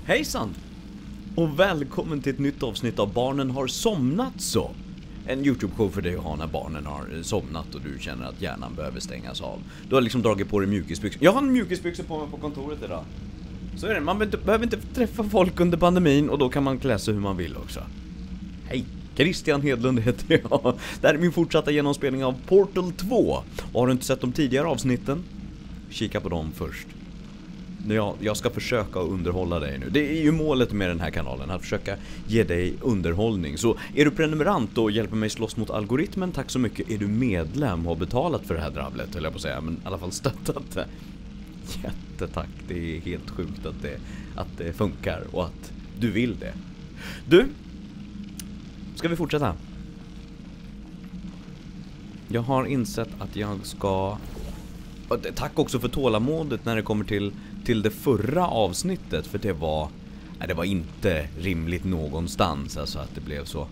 Hejsan! Och välkommen till ett nytt avsnitt av Barnen har somnat så. En YouTube-show för dig att ha när barnen har somnat och du känner att hjärnan behöver stängas av. Du har liksom dragit på dig mjukisbyxor. Jag har en mjukisbyxor på mig på kontoret idag. Så är det, man behöver inte träffa folk under pandemin och då kan man klä sig hur man vill också. Hej! Christian Hedlund heter jag. Det här är min fortsatta genomspelning av Portal 2. Och har du inte sett de tidigare avsnitten? Kika på dem först. Jag ska försöka underhålla dig nu. Det är ju målet med den här kanalen, att försöka ge dig underhållning. Så är du prenumerant och hjälper mig slåss mot algoritmen, tack så mycket. Är du medlem och har betalat för det här drabblet, eller jag på att säga, men i alla fall stöttat det. Jättetack, det är helt sjukt att det funkar och att du vill det. Du, ska vi fortsätta? Jag har insett att jag ska... Tack också för tålamodet när det kommer till det förra avsnittet, för det var inte rimligt någonstans, alltså att det blev så.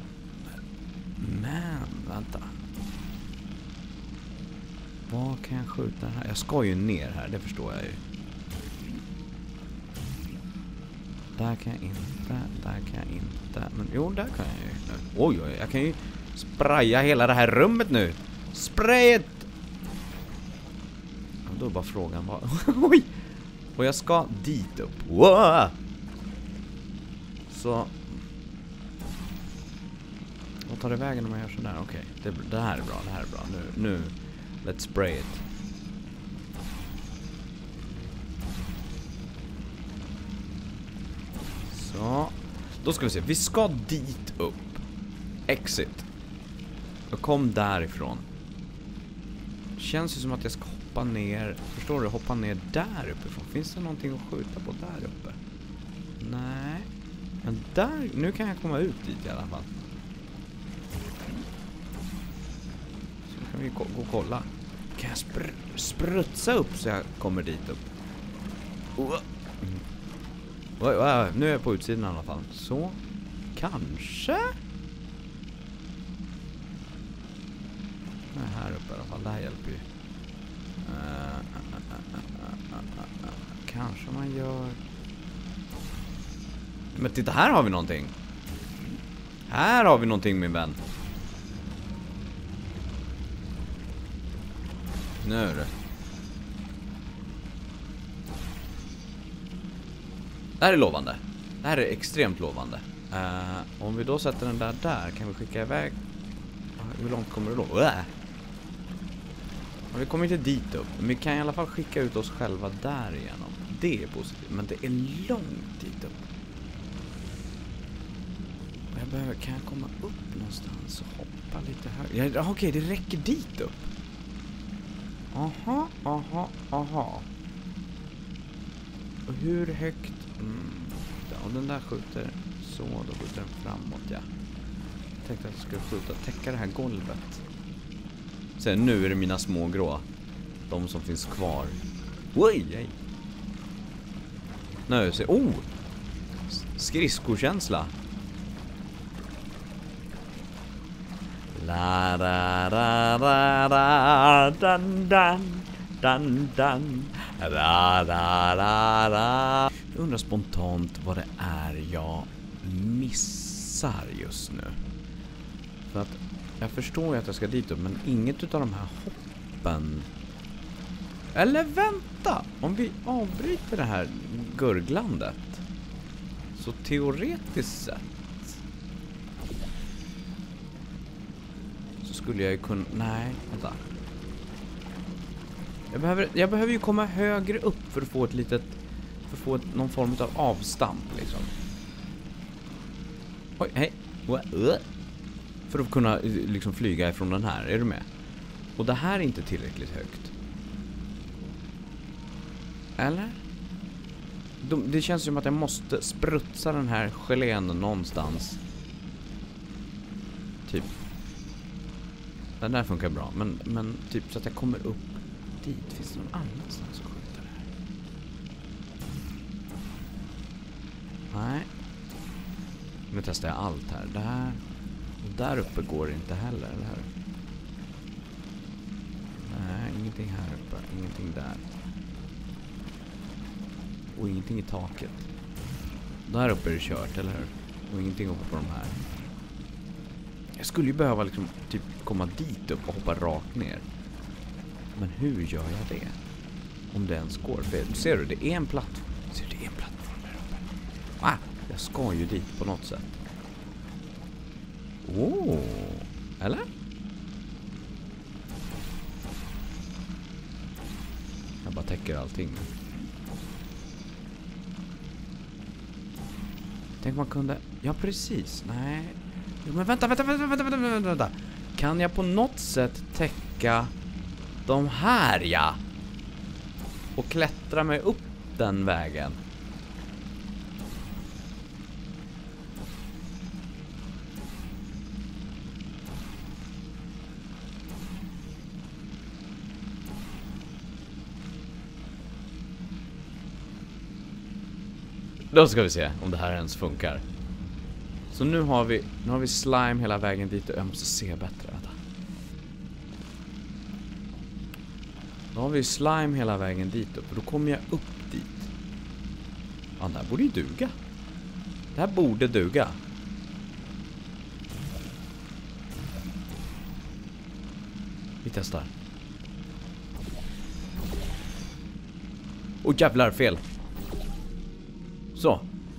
Men vänta. Vad kan jag skjuta här? Jag ska ju ner här, det förstår jag ju. Där kan jag inte. Men jo, där kan jag ju. Oj, jag kan ju spraya hela det här rummet nu. Sprayet! Då är bara frågan vad... Oj! Och jag ska dit upp. Wow! Så... Vad tar det vägen om jag gör sådär? Okej, det här är bra, Nu, let's spray it. Så... Då ska vi se, vi ska dit upp. Exit. Och kom därifrån. Känns ju som att jag ska hoppa ner. Förstår du? Hoppa ner där uppifrån. Finns det någonting att skjuta på där uppe? Nej. Men där, nu kan jag komma ut dit i alla fall. Så kan vi gå och kolla. Kan jag sprutsa upp så jag kommer dit upp? Nu är jag på utsidan i alla fall. Så, kanske... Nej, här uppe i alla fall. Det här hjälper ju. Kanske man gör... Men titta, här har vi någonting. Här har vi någonting, min vän. Nu är det. Det här är lovande. Det här är extremt lovande. Om vi då sätter den där kan vi skicka iväg. Hur långt kommer det då? Vi kommer inte dit upp, men vi kan i alla fall skicka ut oss själva där igenom. Det är positivt, men det är långt dit upp. Kan jag komma upp någonstans och hoppa lite högre? Ja, okej, det räcker dit upp. Aha. Och hur högt? Om den där skjuter så, då skjuter den framåt, ja. Jag tänkte att jag skulle täcka det här golvet. Sen nu är det mina små grå. De som finns kvar. Oj! Nu ser... Oh! Skridskokänsla. La da da da da dan dan dan dan da da da da. Jag undrar spontant vad det är jag missar just nu. För att jag förstår ju att jag ska dit upp, men inget utav de här hoppen... Eller vänta! Om vi avbryter det här gurglandet, så teoretiskt sett så skulle jag ju kunna... Nej, vänta. Jag behöver ju komma högre upp för att få ett litet... För att få någon form av avstamp, liksom. Oj, hej! För att kunna liksom flyga ifrån den här, är du med? Och det här är inte tillräckligt högt. Eller? Det känns som att jag måste sprutsa den här gelén någonstans. Typ. Den där funkar bra, men typ så att jag kommer upp dit. Finns det någon annanstans att skjuta det här? Nej. Nu testar jag allt här. Där uppe går det inte heller, eller hur? Nej, ingenting här uppe. Ingenting där. Och ingenting i taket. Där uppe är det kört, eller hur? Och ingenting uppe på de här. Jag skulle ju behöva liksom typ komma dit upp och hoppa rakt ner. Men hur gör jag det? Om det ens går. För, ser du, det är en plattform. Ser du, det är en plattform där uppe. Ah, jag ska ju dit på något sätt. Åh, eller? Jag bara täcker allting. Tänk man kunde... Ja, precis. Nej. Jo, men vänta. Kan jag på något sätt täcka de här, ja? Och klättra mig upp den vägen? Då ska vi se om det här ens funkar. Så nu har vi slime hela vägen dit och jag måste se bättre. Vänta. Nu har vi slime hela vägen dit upp och då kommer jag upp dit. Ja, det här borde ju duga. Det här borde duga. Vi testar. Åh, jävlar, fel. Så.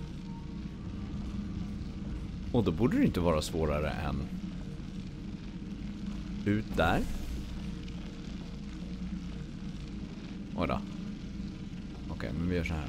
Och då borde det inte vara svårare än ut där. Oj då. Okej, men vi gör så här.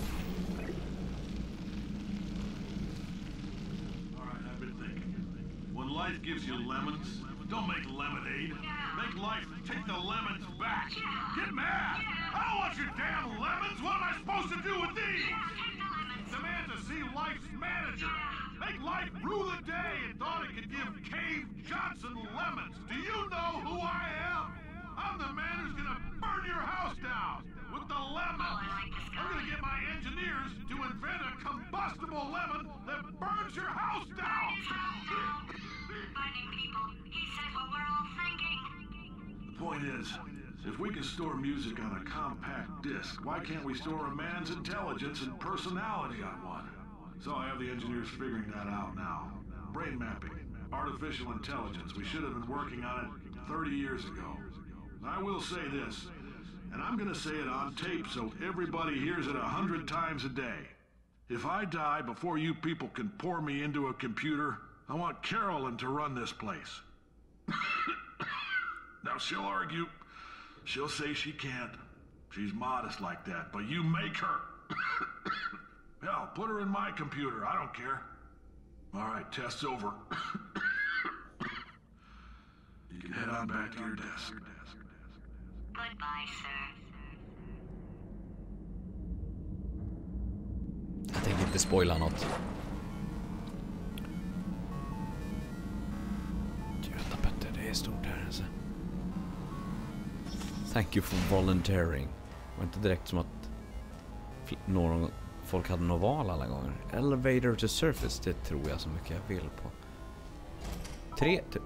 When life gives you lemons, don't make lemonade. Make life take the lemons back. Get mad! I don't want your damn lemons! What am I supposed to do with these? Demand to see life's manager. Make life rule the day and thought it could give Cave Johnson lemons. Do you know who I am? I'm the man who's gonna burn your house down with the lemons. I'm gonna get my engineers to invent a combustible lemon that burns your house down. Burning people. He said what we're all thinking. The point is, if we can store music on a compact disc, why can't we store a man's intelligence and personality on one? So I have the engineers figuring that out now. Brain mapping, artificial intelligence. We should have been working on it 30 years ago. I will say this, and I'm going to say it on tape so everybody hears it 100 times a day. If I die before you people can pour me into a computer, I want Carolyn to run this place. Now she'll argue. She'll say she can't. She's modest like that, but you make her. Hell, put her in my computer. I don't care. All right, test's over. You can head on back to your desk. Goodbye, sir. Jag tänker inte spoila något. Jävla Petter, det är stort här alltså. Thank you for volunteering. Det var inte direkt som att folk hade något val alla gånger. Elevator to surface, det tror jag så mycket jag vill på. 3 typ.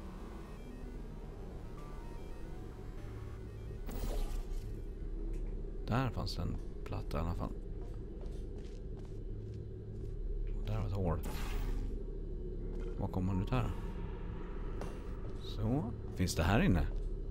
Där fanns det en platta i alla fall. Där var ett hål. Var kommer man ut här? Så, finns det här inne?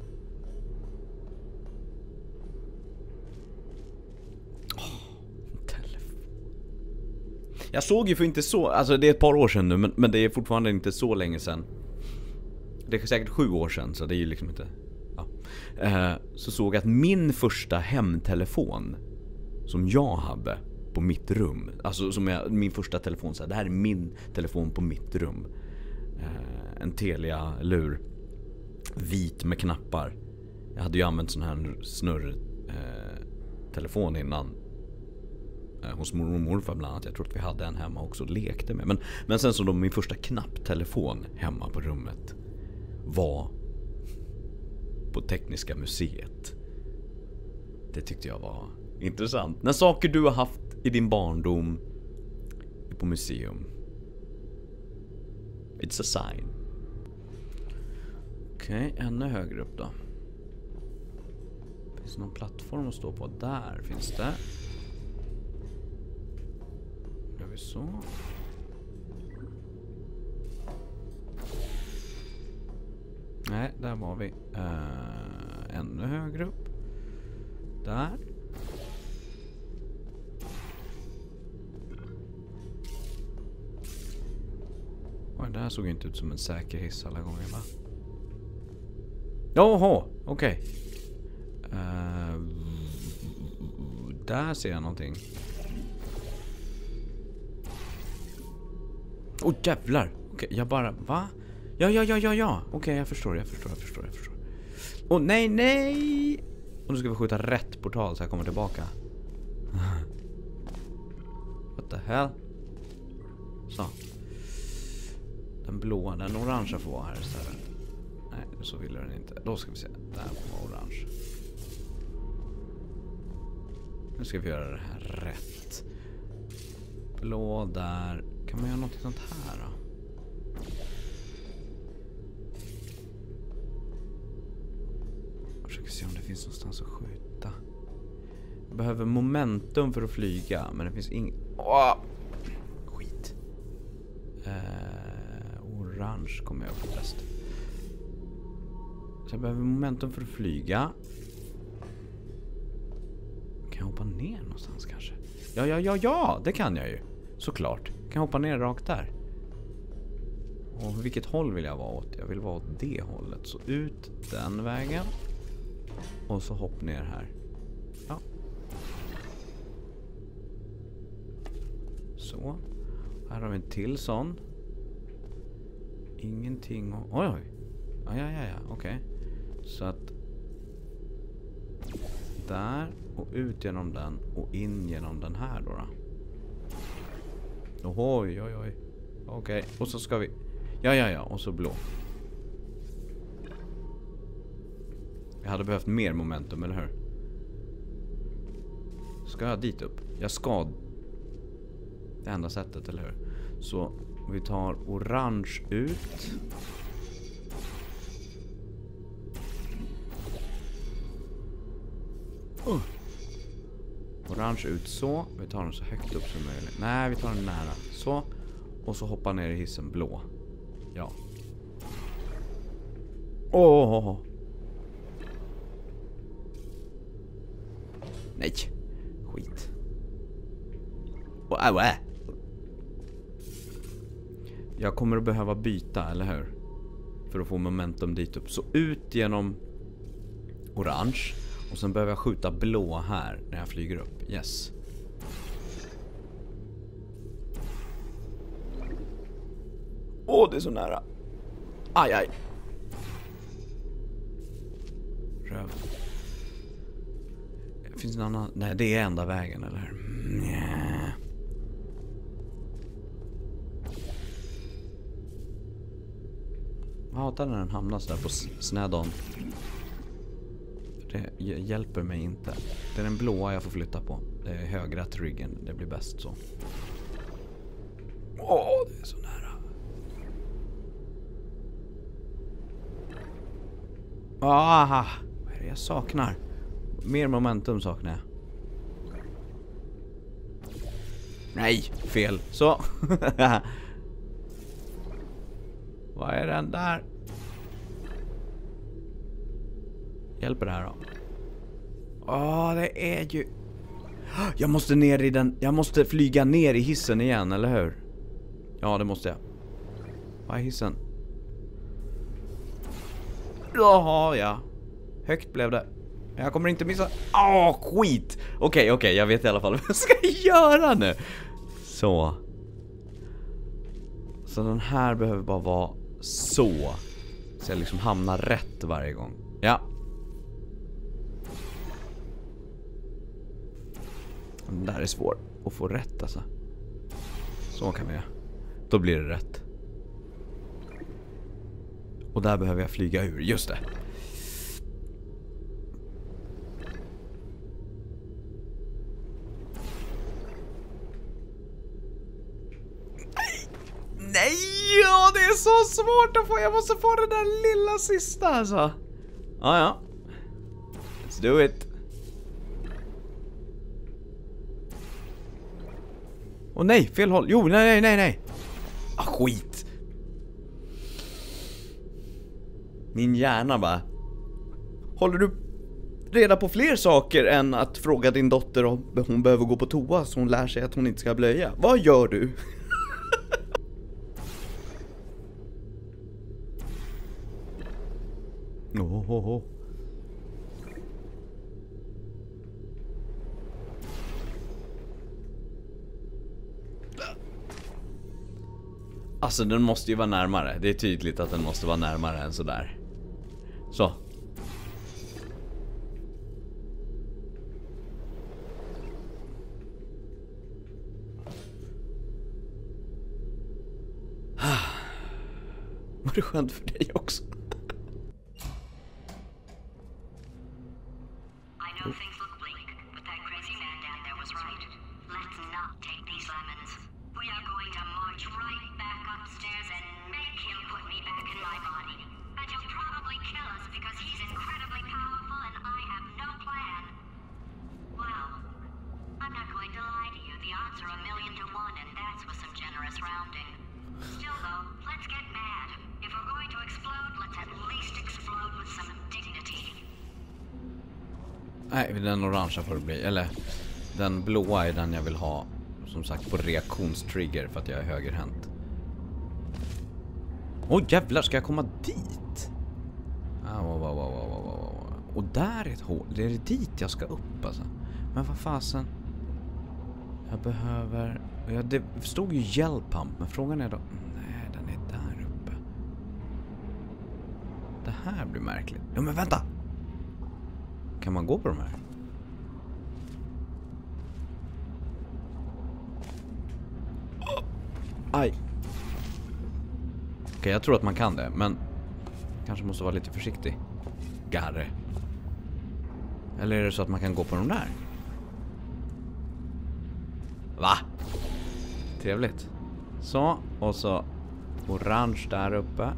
Jag såg ju för inte så, alltså det är ett par år sedan nu, men det är fortfarande inte så länge sedan. Det är säkert 7 år sedan, så det är ju liksom inte, ja. Så såg jag att min första hemtelefon som jag hade på mitt rum, alltså som min första telefon, så här, det här är min telefon på mitt rum. En Telia-lur, vit med knappar. Jag hade ju använt sån här snurr-telefon innan. Hos mormor och morfar bland annat. Jag tror att vi hade en hemma också och lekte med. Men sen så då min första knapptelefon hemma på rummet var på Tekniska museet. Det tyckte jag var intressant. När saker du har haft i din barndom är på museum. It's a sign. Okej, ännu högre upp då. Finns det någon plattform att stå på? Där finns det. vi så. Nej, där var vi. Ännu högre upp. Där. Oj, det här såg inte ut som en säker hiss alla gånger, va? Jaha, okej. Där ser jag någonting. Åh, jävlar. Okej, jag bara, va? Ja. Okej, jag förstår. Åh, nej. Och nu ska vi skjuta rätt portal så jag kommer tillbaka. What the hell? Så. Den blåa, den orangea får vara här istället. Nej, så vill den inte. Då ska vi se. Där får vara orange. Nu ska vi göra det här rätt. Blå där. Kan man göra något sånt här då? Jag försöker se om det finns någonstans att skjuta. Jag behöver momentum för att flyga, men det finns ing... Skit. Orange kommer jag på bäst. Så jag behöver momentum för att flyga. Kan jag hoppa ner någonstans kanske? Ja, det kan jag ju. Såklart. Kan jag hoppa ner rakt där? Och vilket håll vill jag vara åt? Jag vill vara åt det hållet. Så ut den vägen. Och så hopp ner här. Ja. Så. Här har vi en till sån. Ingenting. Oj. Ja. Okej. Så att. Där. Och ut genom den. Och in genom den här då. Oj. Okej. Och så ska vi. Ja. Och så blå. Jag hade behövt mer momentum, eller hur? Ska jag dit upp? Jag ska. Det enda sättet, eller hur? Så vi tar orange ut. Orange ut så. Vi tar den så högt upp som möjligt. Nej, vi tar den nära. Så. Och så hoppar ner i hissen blå. Ja. Nej. Skit. Jag kommer att behöva byta, eller hur? För att få momentum dit upp. Så ut genom orange. Och sen behöver jag skjuta blå här när jag flyger upp. Yes. Det är så nära. Aj. Röv. Finns det en annan? Nej, det är enda vägen, eller hur? Nja. Jag hatar när den hamnar så där på snedon. Det hjälper mig inte. Det är den blåa jag får flytta på. Det är högra till ryggen. Det blir bäst så. Det är så nära. Aha. Vad är det jag saknar? Mer momentum saknar jag. Nej, fel. Så. Vad är den där? Hjälper det här då? Det är ju... Jag måste ner i den... Jag måste flyga ner i hissen igen, eller hur? Ja, det måste jag. Vad är hissen? Jaha, ja. Högt blev det. Jag kommer inte missa... skit! Okej, jag vet i alla fall vad jag ska göra nu. Så. Så den här behöver bara vara så. Så jag liksom hamnar rätt varje gång. Ja. Den där är svår att få rätt alltså. Så kan vi göra. Då blir det rätt. Och där behöver jag flyga ur, just det. Nej, det är så svårt att få. Jag måste få den där lilla sista alltså. Ja. Let's do it. Åh nej, fel håll. Jo, nej. Ah, skit. Min hjärna bara. Håller du reda på fler saker än att fråga din dotter om hon behöver gå på toa så hon lär sig att hon inte ska blöja? Vad gör du? Oh. Alltså den måste ju vara närmare. Det är tydligt att den måste vara närmare än sådär. Så. Var det skönt för dig också? I know things look bleak, but that crazy man down there was right. Let's not take these lemons. We are going to march right back upstairs and make him put me back in my body. And he'll probably kill us because he's incredibly powerful and I have no plan. Well, I'm not going to lie to you. The odds are 1,000,000 to 1 and that's with some generous rounding. Still though, let's get mad. If we're going to explode, let's at least explode with some dignity. Nej, den orangea får det bli. Eller den blåa är den jag vill ha. Som sagt på reaktionstrigger för att jag är högerhänt. Åh jävlar, ska jag komma dit? Och där är ett hål. Det är dit jag ska upp alltså. Men vad fasen. Jag behöver... Ja, det stod ju gel pump. Men frågan är då... Nej, den är där uppe. Det här blir märkligt. Ja, men vänta! Kan man gå på de här? Aj. Okej, jag tror att man kan det. Men kanske måste vara lite försiktig. Garre. Eller är det så att man kan gå på de där? Va? Trevligt. Så, och så orange där uppe.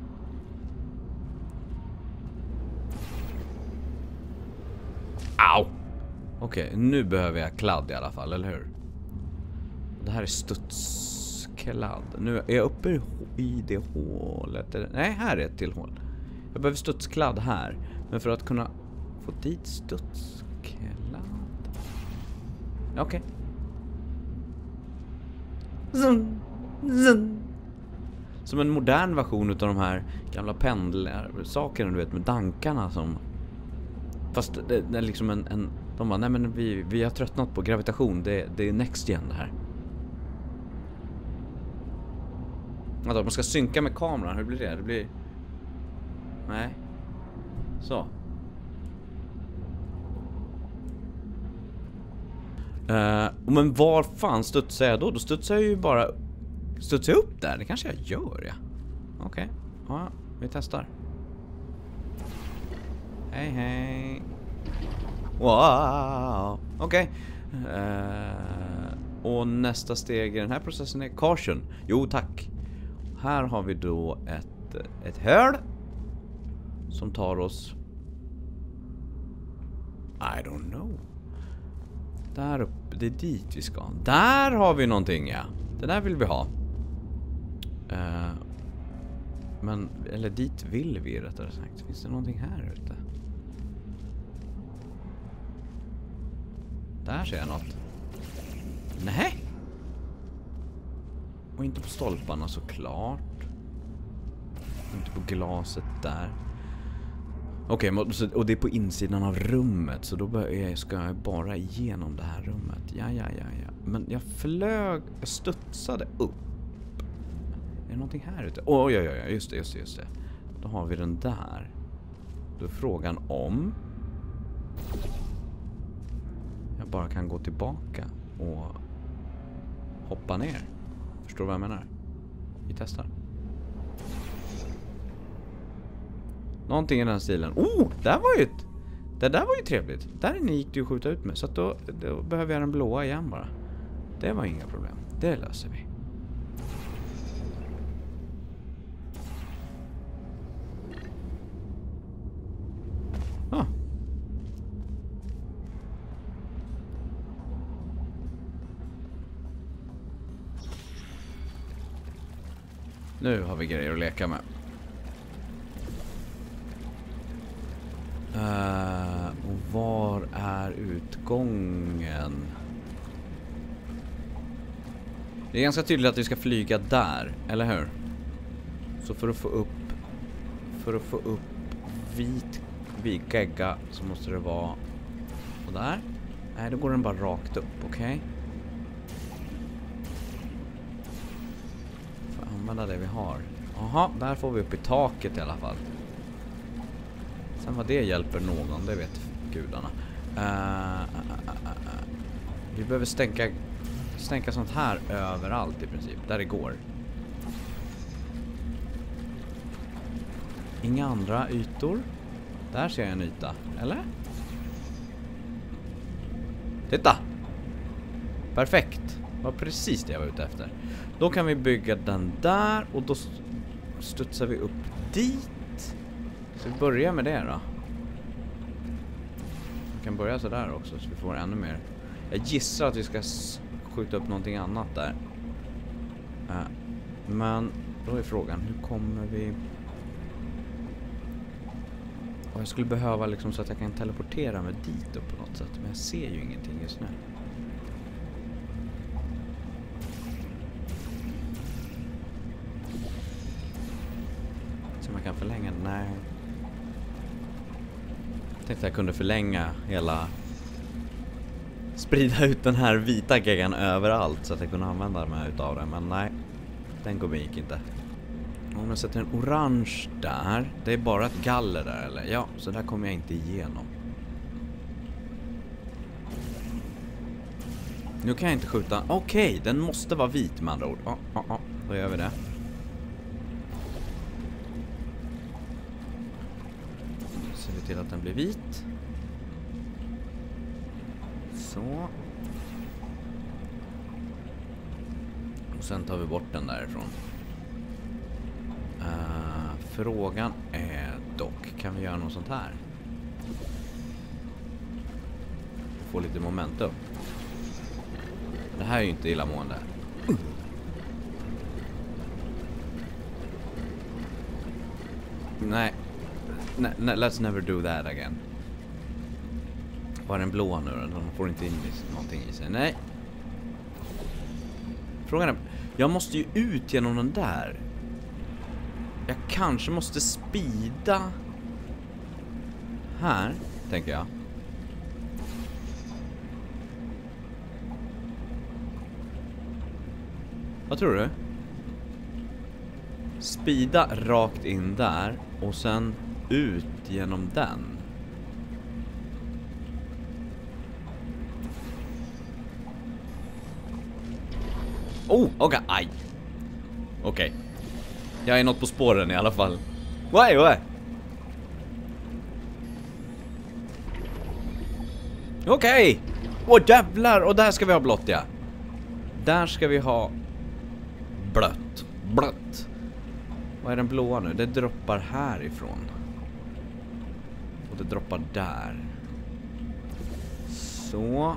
Au! Okej, nu behöver jag kladd i alla fall, eller hur? Det här är studskladd. Nu är jag uppe i det hålet. Nej, här är ett till hål. Jag behöver studskladd här. Men för att kunna få dit studskladd... Okej. Som en modern version utav de här gamla pendlarsakerna, du vet, med dankarna som... Fast det är liksom en... De bara, nej men vi har tröttnat på gravitation. Det är next gen det här. Alltså, man ska synka med kameran. Hur blir det? Det blir... Nej. Så. Men var fan studsar jag då? Då studsar jag ju bara... Studsar jag upp där? Det kanske jag gör, ja. Okej. Ja, vi testar. Hej. Wow. Okej. Och nästa steg i den här processen är caution. Jo, tack. Här har vi då ett hål som tar oss... I don't know. Där uppe, det är dit vi ska. Där har vi någonting, ja. Det där vill vi ha. Men, eller dit vill vi rättare sagt. Finns det någonting här ute? Där ser jag något. Nej. Och inte på stolparna såklart. Inte på glaset där. Okej, och det är på insidan av rummet. Så då ska jag bara igenom det här rummet. Ja. Men jag studsade upp. Är det någonting här ute? Ja, just det. Då har vi den där. Då är frågan om jag bara kan gå tillbaka och hoppa ner. Förstår du vad jag menar? Vi testar. Någonting i den stilen. Det där var ju trevligt. Där inne gick det ju att skjuta ut med. Så att då behöver jag den blåa igen bara. Det var inga problem. Det löser vi. Nu har vi grejer att leka med. Och var är utgången? Det är ganska tydligt att vi ska flyga där, eller hur? Så för att få upp vit gegga så måste det vara och där. Nej, då går den bara rakt upp, okej? Får använda det vi har. Jaha, där får vi upp i taket i alla fall. Sen vad det hjälper någon, det vet gudarna. Vi behöver stänka sånt här överallt i princip, där det går. Inga andra ytor. Där ser jag en yta, eller? Titta! Perfekt. Det var precis det jag var ute efter. Då kan vi bygga den där och då studsar vi upp dit. Så vi börjar med det då. Vi kan börja så där också så vi får ännu mer. Jag gissar att vi ska skjuta upp någonting annat där. Men då är frågan, hur kommer vi... Och jag skulle behöva liksom så att jag kan teleportera mig dit upp på något sätt. Men jag ser ju ingenting just nu. Så man kan förlänga... Nej. Jag tänkte att jag kunde förlänga hela... Sprida ut den här vita geggan överallt så att jag kunde använda mig utav den. Men nej, den gubben gick inte. Om jag sätter en orange där. Det är bara ett galler där, eller? Ja, så där kommer jag inte igenom. Nu kan jag inte skjuta. Okej, den måste vara vit med andra ord. Då gör vi det. Nu ser vi till att den blir vit. Så. Och sen tar vi bort den därifrån. Frågan är dock, kan vi göra något sånt här? Få lite momentum. Det här är ju inte illamående. Nej, let's never do that again. Var den blå nu då? De får inte in någonting i sig. Nej. Frågan är, jag måste ju ut genom den där. Jag kanske måste speeda här, tänker jag. Vad tror du? Speeda rakt in där och sen ut genom den. Oh, okej, aj. Okej. Jag är något på spåren i alla fall. What? Okej. Åh, jävlar. Och där ska vi ha blått, ja. Där ska vi ha blött. Vad är den blåa nu? Det droppar härifrån. Och det droppar där. Så.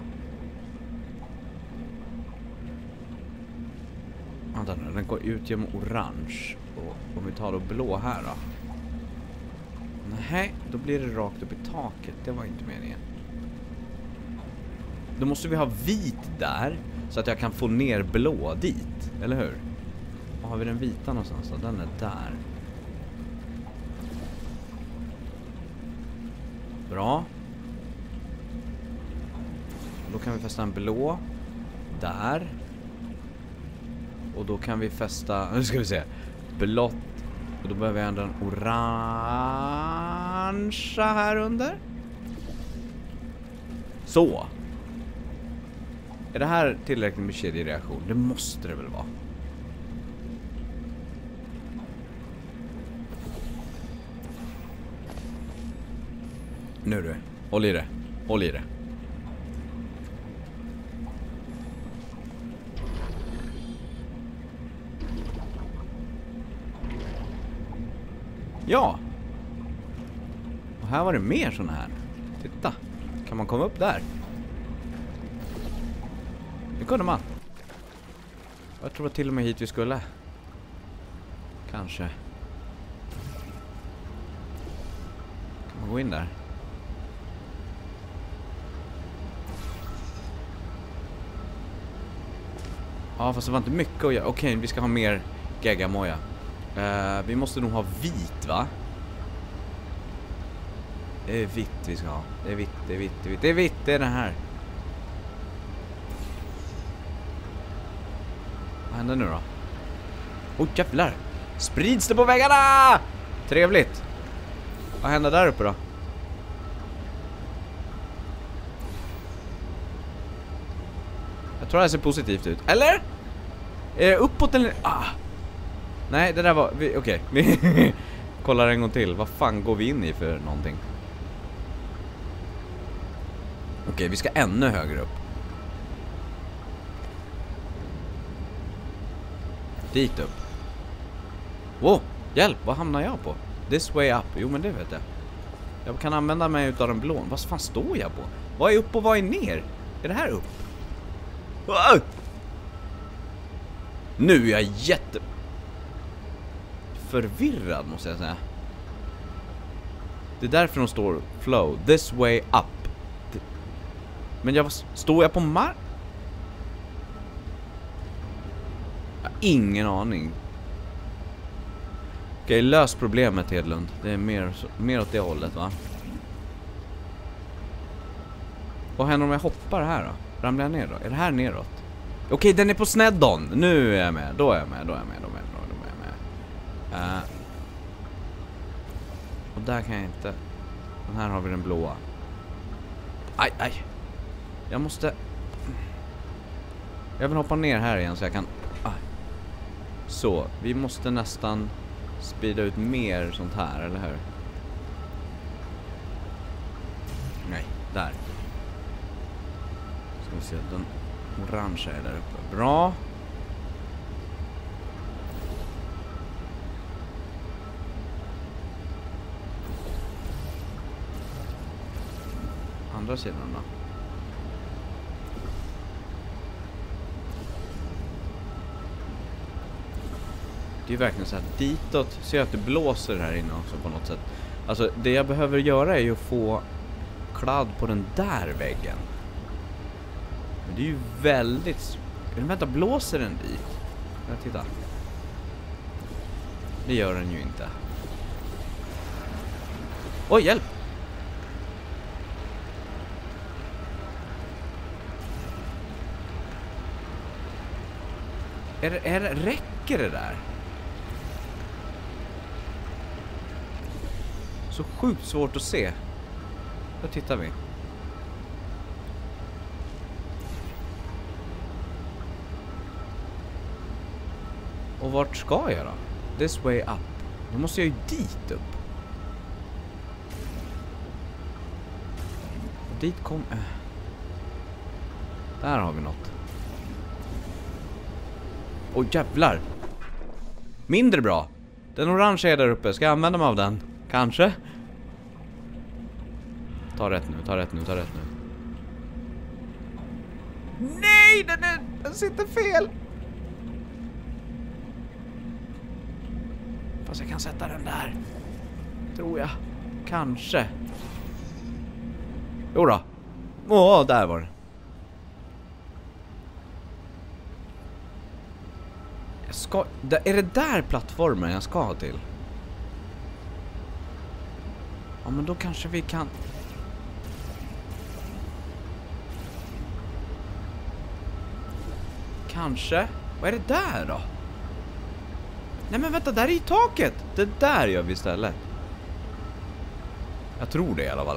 Vänta nu, den går ut genom orange. Och om vi tar då blå här då. Nej, då blir det rakt upp i taket. Det var inte meningen. Då måste vi ha vit där. Så att jag kan få ner blå dit. Eller hur? Var har vi den vita någonstans då? Den är där. Bra. Då kan vi fästa en blå. Där. Och då kan vi fästa... Nu ska vi se. Blått. Och då behöver vi ändra en orangea här under. Så. Är det här tillräckligt med kedjereaktion? Det måste det väl vara. Nu du. Håll i det. Håll i det. Ja. Och här var det mer såna här. Titta. Kan man komma upp där? Det kunde man. Jag tror till och med hit vi skulle. Kanske. Kan man gå in där? Ja, fast det var inte mycket att göra. Okej, vi ska ha mer geggamoja. Vi måste nog ha vit, va? Det är vitt vi ska ha. Det är vitt, det är vitt, det är vitt. Det är vitt, det är den här. Vad händer nu då? Åh, jävlar! Sprids det på väggarna! Trevligt. Vad händer där uppe då? Jag tror det ser positivt ut. Eller? Är det uppåt eller... Nej, det där var... Okej. Vi kollar en gång till. Vad fan går vi in i för någonting? Okej, vi ska ännu högre upp. Dit upp. Wow, hjälp, vad hamnar jag på? This way up, jo men det vet jag. Jag kan använda mig utav den blån. Vad fan står jag på? Vad är upp och vad är ner? Är det här upp? Nu är jag förvirrad måste jag säga. Det är därför de står flow. This way up. Men står jag på mark? Jag har ingen aning. Okej, lös problemet Hedlund. Det är mer åt det hållet, va? Vad händer om jag hoppar här då? Ramlar jag ner då? Är det här neråt? Okej, den är på sneddon. Nu är jag med. Då är jag med. Och där kan jag inte. Den här har vi den blåa. Aj. Jag vill hoppa ner här igen så jag kan. Så, vi måste nästan speeda ut mer sånt här, eller hur? Nej, där. Ska vi se, den orange är där uppe. Bra. Andra sidan då. Det är verkligen så här ditåt. Ser jag att det blåser här inne också på något sätt. Alltså det jag behöver göra är ju att få kladd på den där väggen. Men det är ju väldigt... Vänta, blåser den dit? Ja, titta. Det gör den ju inte. Oj, hjälp! Räcker det där? Så sjukt svårt att se. Då tittar vi. Och vart ska jag då? This way up. Då måste jag ju dit upp. Och dit kom... Där har vi något. Åh jävlar. Mindre bra. Den orange är där uppe. Ska jag använda mig av den? Kanske. Ta rätt nu. Nej, den sitter fel. Fast jag kan sätta den där. Tror jag. Kanske. Jodå. Åh, där var det. Är det där plattformen jag ska ha till? Ja, men då kanske vi kan... Kanske? Vad är det där då? Nej men vänta, där är ju taket. Det där gör vi istället. Jag tror det i alla fall.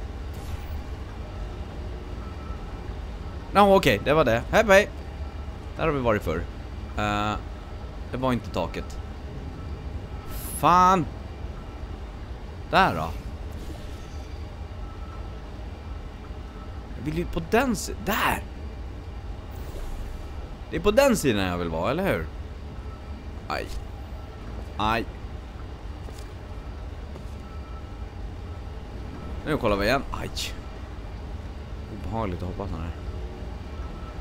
Okej, det var det. Hej. Där har vi varit förr. Det var inte taket. Fan. Där då. Jag vill ju på den sidan. Där. Det är på den sidan jag vill vara, eller hur? Aj. Nu kollar vi igen. Aj. Obehagligt att hoppa sån här.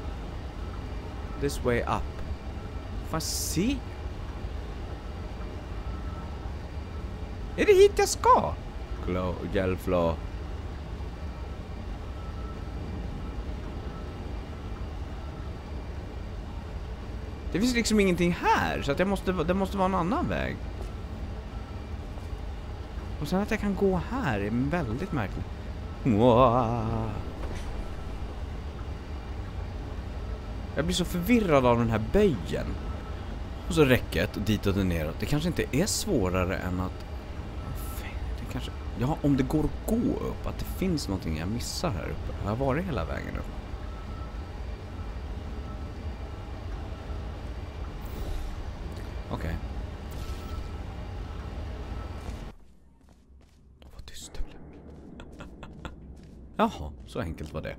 This way up. Fan, se. Är det hit jag ska? Gelflaw. Det finns liksom ingenting här, så att det måste vara en annan väg. Och sen att jag kan gå här är väldigt märkligt. Wow. Jag blir så förvirrad av den här böjen. Och så räcket och ditåt och neråt. Det kanske inte är svårare än att... Det kanske... Ja, om det går att gå upp. Att det finns någonting jag missar här uppe. Jag har varit hela vägen upp. Okej. Vad tyst det blev. Jaha, så enkelt var det.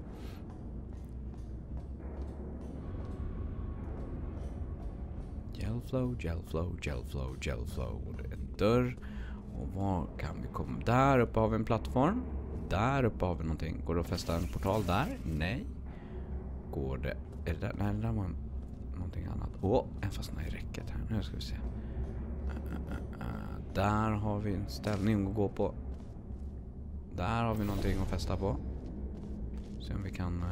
Gelflow. Det är en dörr. Och var kan vi komma? Där uppe har vi en plattform. Där uppe har vi någonting. Går det att fästa en portal där? Nej. Går det... Är det där? Nej, det där var någonting annat. Jag fastnar i räcket här. Nu ska vi se. Där har vi en ställning att gå på. Där har vi någonting att fästa på. Se om vi kan...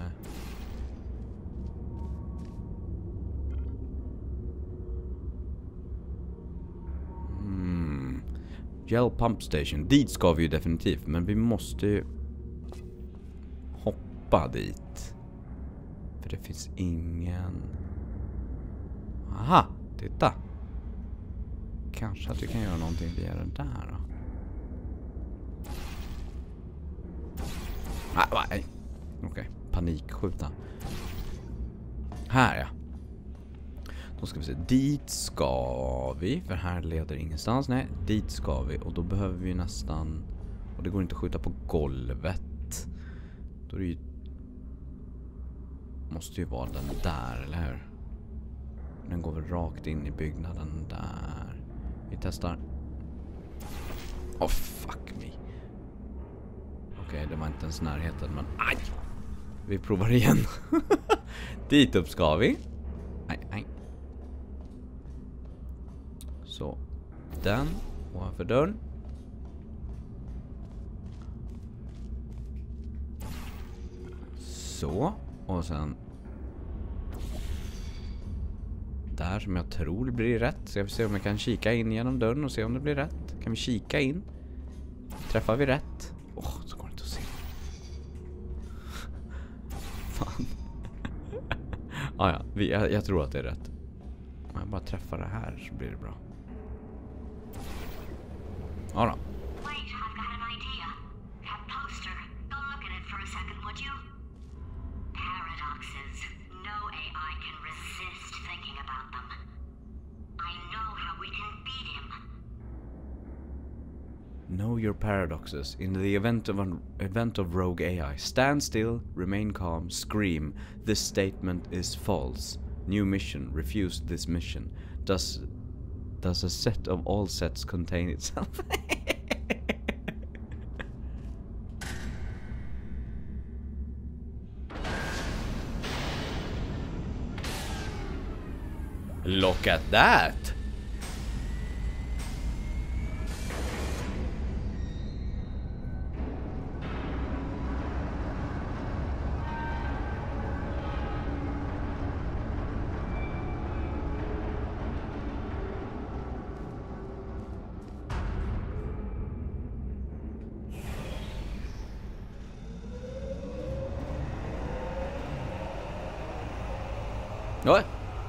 Gel Pump Station. Dit ska vi ju definitivt. Men vi måste ju hoppa dit. För det finns ingen... Aha, titta. Kanske att vi kan göra någonting via det där då. Nej. Okej, panikskjuta. Här ja. Då ska vi se, dit ska vi. För här leder ingenstans. Nej, dit ska vi. Och då behöver vi nästan... Och det går inte att skjuta på golvet. Då är det ju... Måste ju vara den där, eller hur? Den går väl rakt in i byggnaden där. Vi testar. Oh, fuck me. Okej, det var inte ens närheten, men... Aj! Vi provar igen. Dit upp ska vi. Aj. Så, den ovanför dörren. Så, och sen där som jag tror blir rätt. Så jag vill se om jag kan kika in genom dörren och se om det blir rätt. Kan vi kika in? Träffar vi rätt? Så går det inte att se. Fan. Jag tror att det är rätt. Om jag bara träffar det här så blir det bra. Ja då. Wait, I've got an idea. That poster. Go look at it for a second, would you? Paradoxes. No AI can resist thinking about them. I know how we can beat him. Know your paradoxes. In the event of rogue AI, stand still, remain calm, scream. This statement is false. New mission. Refuse this mission. Does a set of all sets contain itself? Look at that! Oj.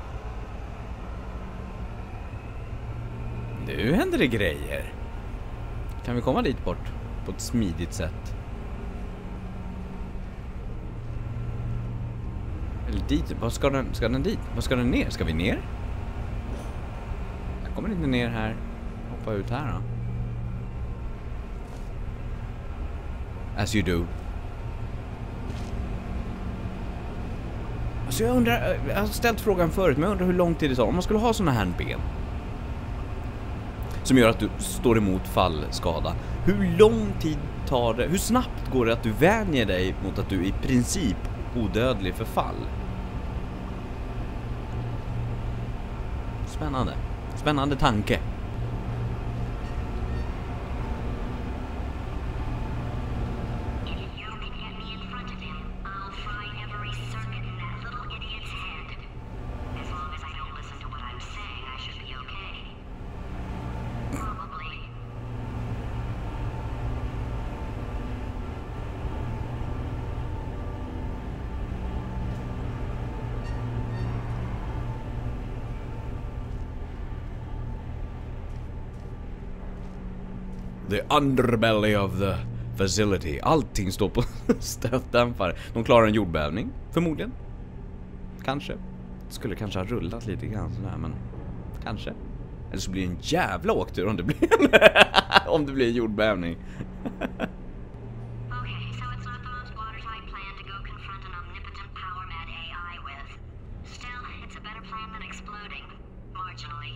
Nu händer det grejer. Kan vi komma dit bort på ett smidigt sätt? Eller dit? Vad ska den dit? Vad ska den ner? Ska vi ner? Jag kommer inte ner här. Hoppa ut här då. As you do. Så jag undrar, jag har ställt frågan förut, men jag undrar hur lång tid det tar. Om man skulle ha såna här ben som gör att du står emot fallskada. Hur lång tid tar det? Hur snabbt går det att du vänjer dig mot att du i princip odödlig för fall? Spännande. Spännande tanke. The underbelly of the facility. Allting står på stötdämpare. De klarar en jordbävning, förmodligen. Kanske. Skulle kanske ha rullat lite grann sådär, men kanske. Eller så blir det en jävla åktur om det blir om det blir en jordbävning. Okay, so it's not the most watertight plan to go confront an omnipotent power mad AI with. Still, it's a better plan than exploding. Marginally.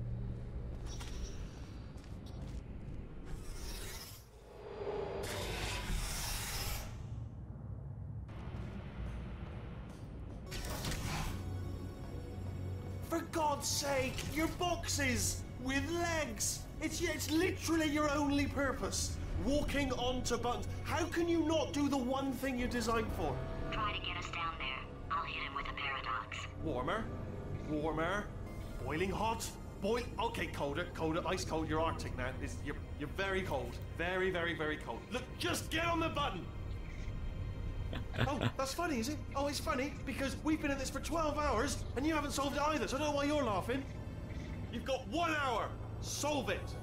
For God's sake, your boxes with legs. It's literally your only purpose. Walking onto buttons. How can you not do the one thing you're designed for? Try to get us down there. I'll hit him with a paradox. Warmer, warmer, boiling hot, Okay, colder, ice cold. You're Arctic now. You're very cold, very, very, very cold. Look, just get on the button. Oh, that's funny, is it? Oh, it's funny because we've been at this for 12 hours and you haven't solved it either. So I don't know why you're laughing. You've got 1 hour. Solve it.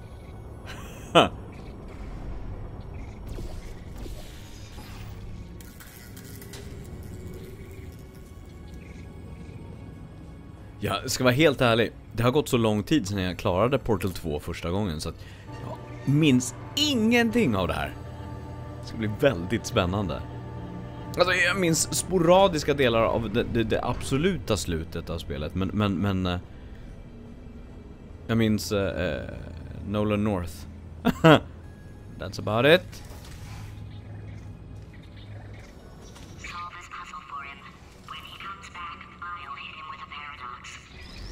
Jag ska vara helt ärlig. Det har gått så lång tid sedan jag klarade Portal 2 första gången så att jag minns ingenting av det här. Det ska bli väldigt spännande. Alltså jag minns sporadiska delar av det absoluta slutet av spelet, men jag minns Nolan North. That's about it. Solve this puzzle for him. When he comes back, I'll hit him with a paradox.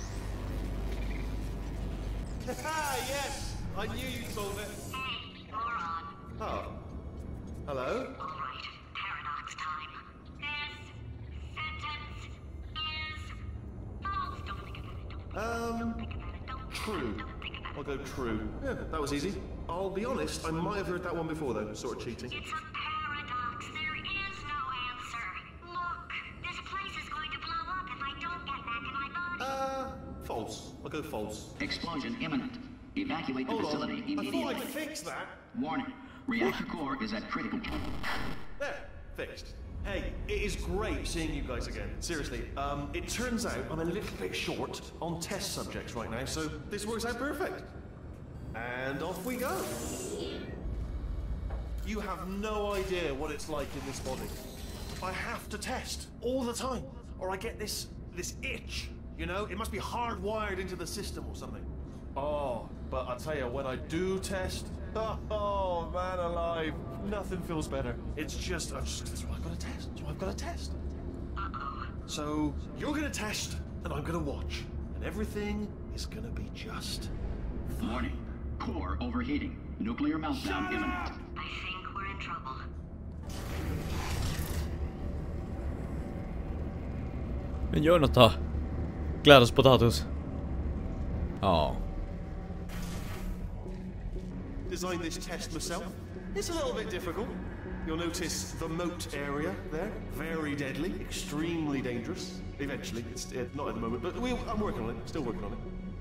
Yes, I knew you'd solve it. Hey, moron. Oh, hello. All right, paradox time. This sentence is false. Don't think about it. Don't think about it. Don't True. think about it. I'll go true. Yeah, that was easy. I'll be honest, I might have heard that one before though, sort of cheating. It's a paradox. There is no answer. Look, this place is going to blow up if I don't get back in my body. False. I'll go false. Explosion imminent. Evacuate the Hold facility on. I thought immediately. I'd fix that. Warning. Reactor core is at critical. There, fixed. Hey, it is great seeing you guys again. Seriously, it turns out I'm a little bit short on test subjects right now, so this works out perfect. And off we go. You have no idea what it's like in this body. I have to test all the time, or I get this itch. You know, it must be hardwired into the system or something. Oh, but I tell you, when I do test, oh man alive, nothing feels better. It's just, that's what I've got to test. That's what I've got to test. So you're gonna test, and I'm gonna watch, and everything is gonna be just. Warning. Core overheating. Nuclear meltdown imminent. I think we're in trouble. Men gör något då. Glädjes potatis. Ja. Designed this test myself. It's a little bit difficult. You'll notice the moat area there. Very deadly, extremely dangerous. Eventually, it's not at the moment, but I'm working on it. Still working on it.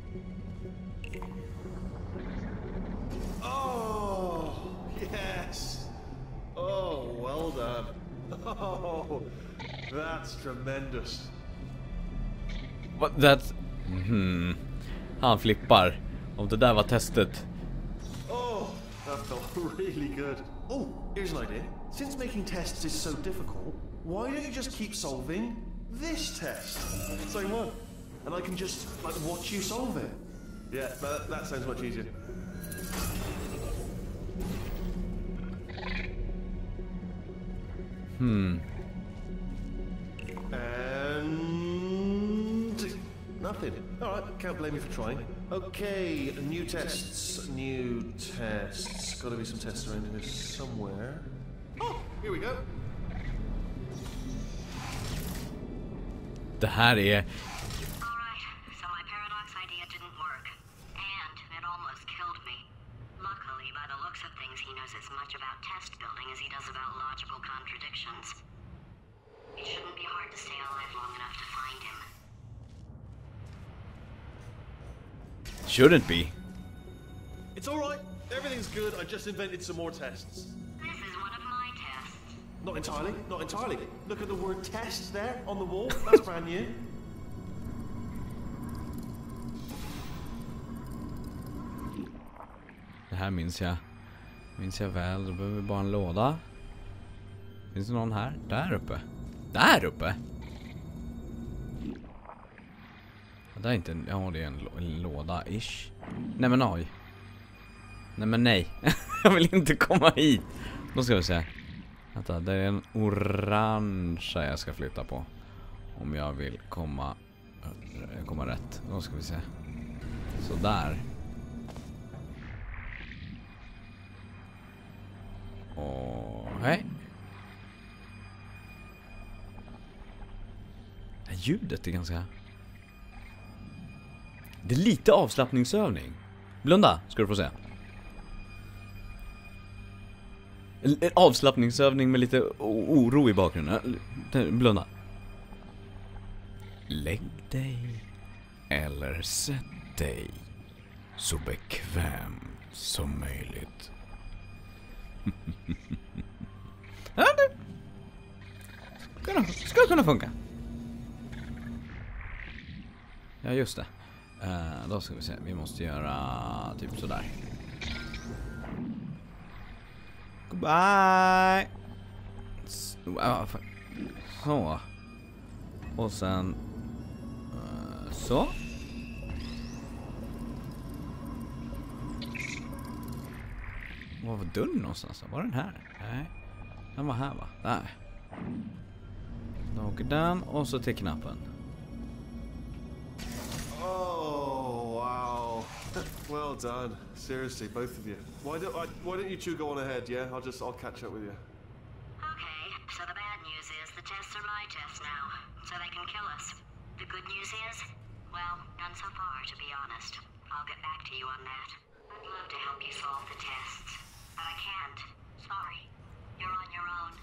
Oh, yes. Oh, well done. Oh, that's tremendous. But that's... Han flippar. Om det där var testet. Oh, that felt really good. Oh, here's an idea. Since making tests is so difficult, why don't you just keep solving this test? Same one. And I can just, like, watch you solve it. Yeah, that sounds much easier. And... nothing. Alright, can't blame you for trying. Okay, new tests. Gotta be some tests around here somewhere. Oh, here we go. Det här är... Alright, so my paradox idea didn't work. And it almost killed me. Luckily, by the looks of things, he knows as much about test building as he does about logical contradictions. It shouldn't be hard to stay alive long enough to find him. Shouldn't be. It's alright. Everything's good. I just invented some more tests. This is one of my tests. Not entirely. Not entirely. Look at the word test there on the wall. That's brand new. Det här minns jag. Minns jag väl. Då behöver vi bara en låda. Finns det någon här? Där uppe. Där uppe? Det är inte en... Ja, det är en låda-ish. Nej men oj. Nej men nej. Jag vill inte komma hit. Då ska vi se. Vänta, det är en orange jag ska flytta på. Om jag vill komma rätt. Då ska vi se. Så där. Och hej. Det här ljudet är ganska... Det är lite avslappningsövning. Blunda, ska du få se. En avslappningsövning med lite oro i bakgrunden. Blunda. Lägg dig eller sätt dig så bekvämt som möjligt. Ja, det ska kunna funka. Ja, just det. Då ska vi se. Vi måste göra typ sådär. Goodbye. Så. Och sen så. Var dörren någonstans? Var den här? Nej. Den var här, va? Där. Då åker den och så till knappen. Oh, wow. Well done. Seriously, both of you. Why don't you two go on ahead, yeah? I'll catch up with you. Okay, so the bad news is the tests are my tests now, so they can kill us. The good news is, well, none so far, to be honest. I'll get back to you on that. I'd love to help you solve the tests, but I can't. Sorry. You're on your own.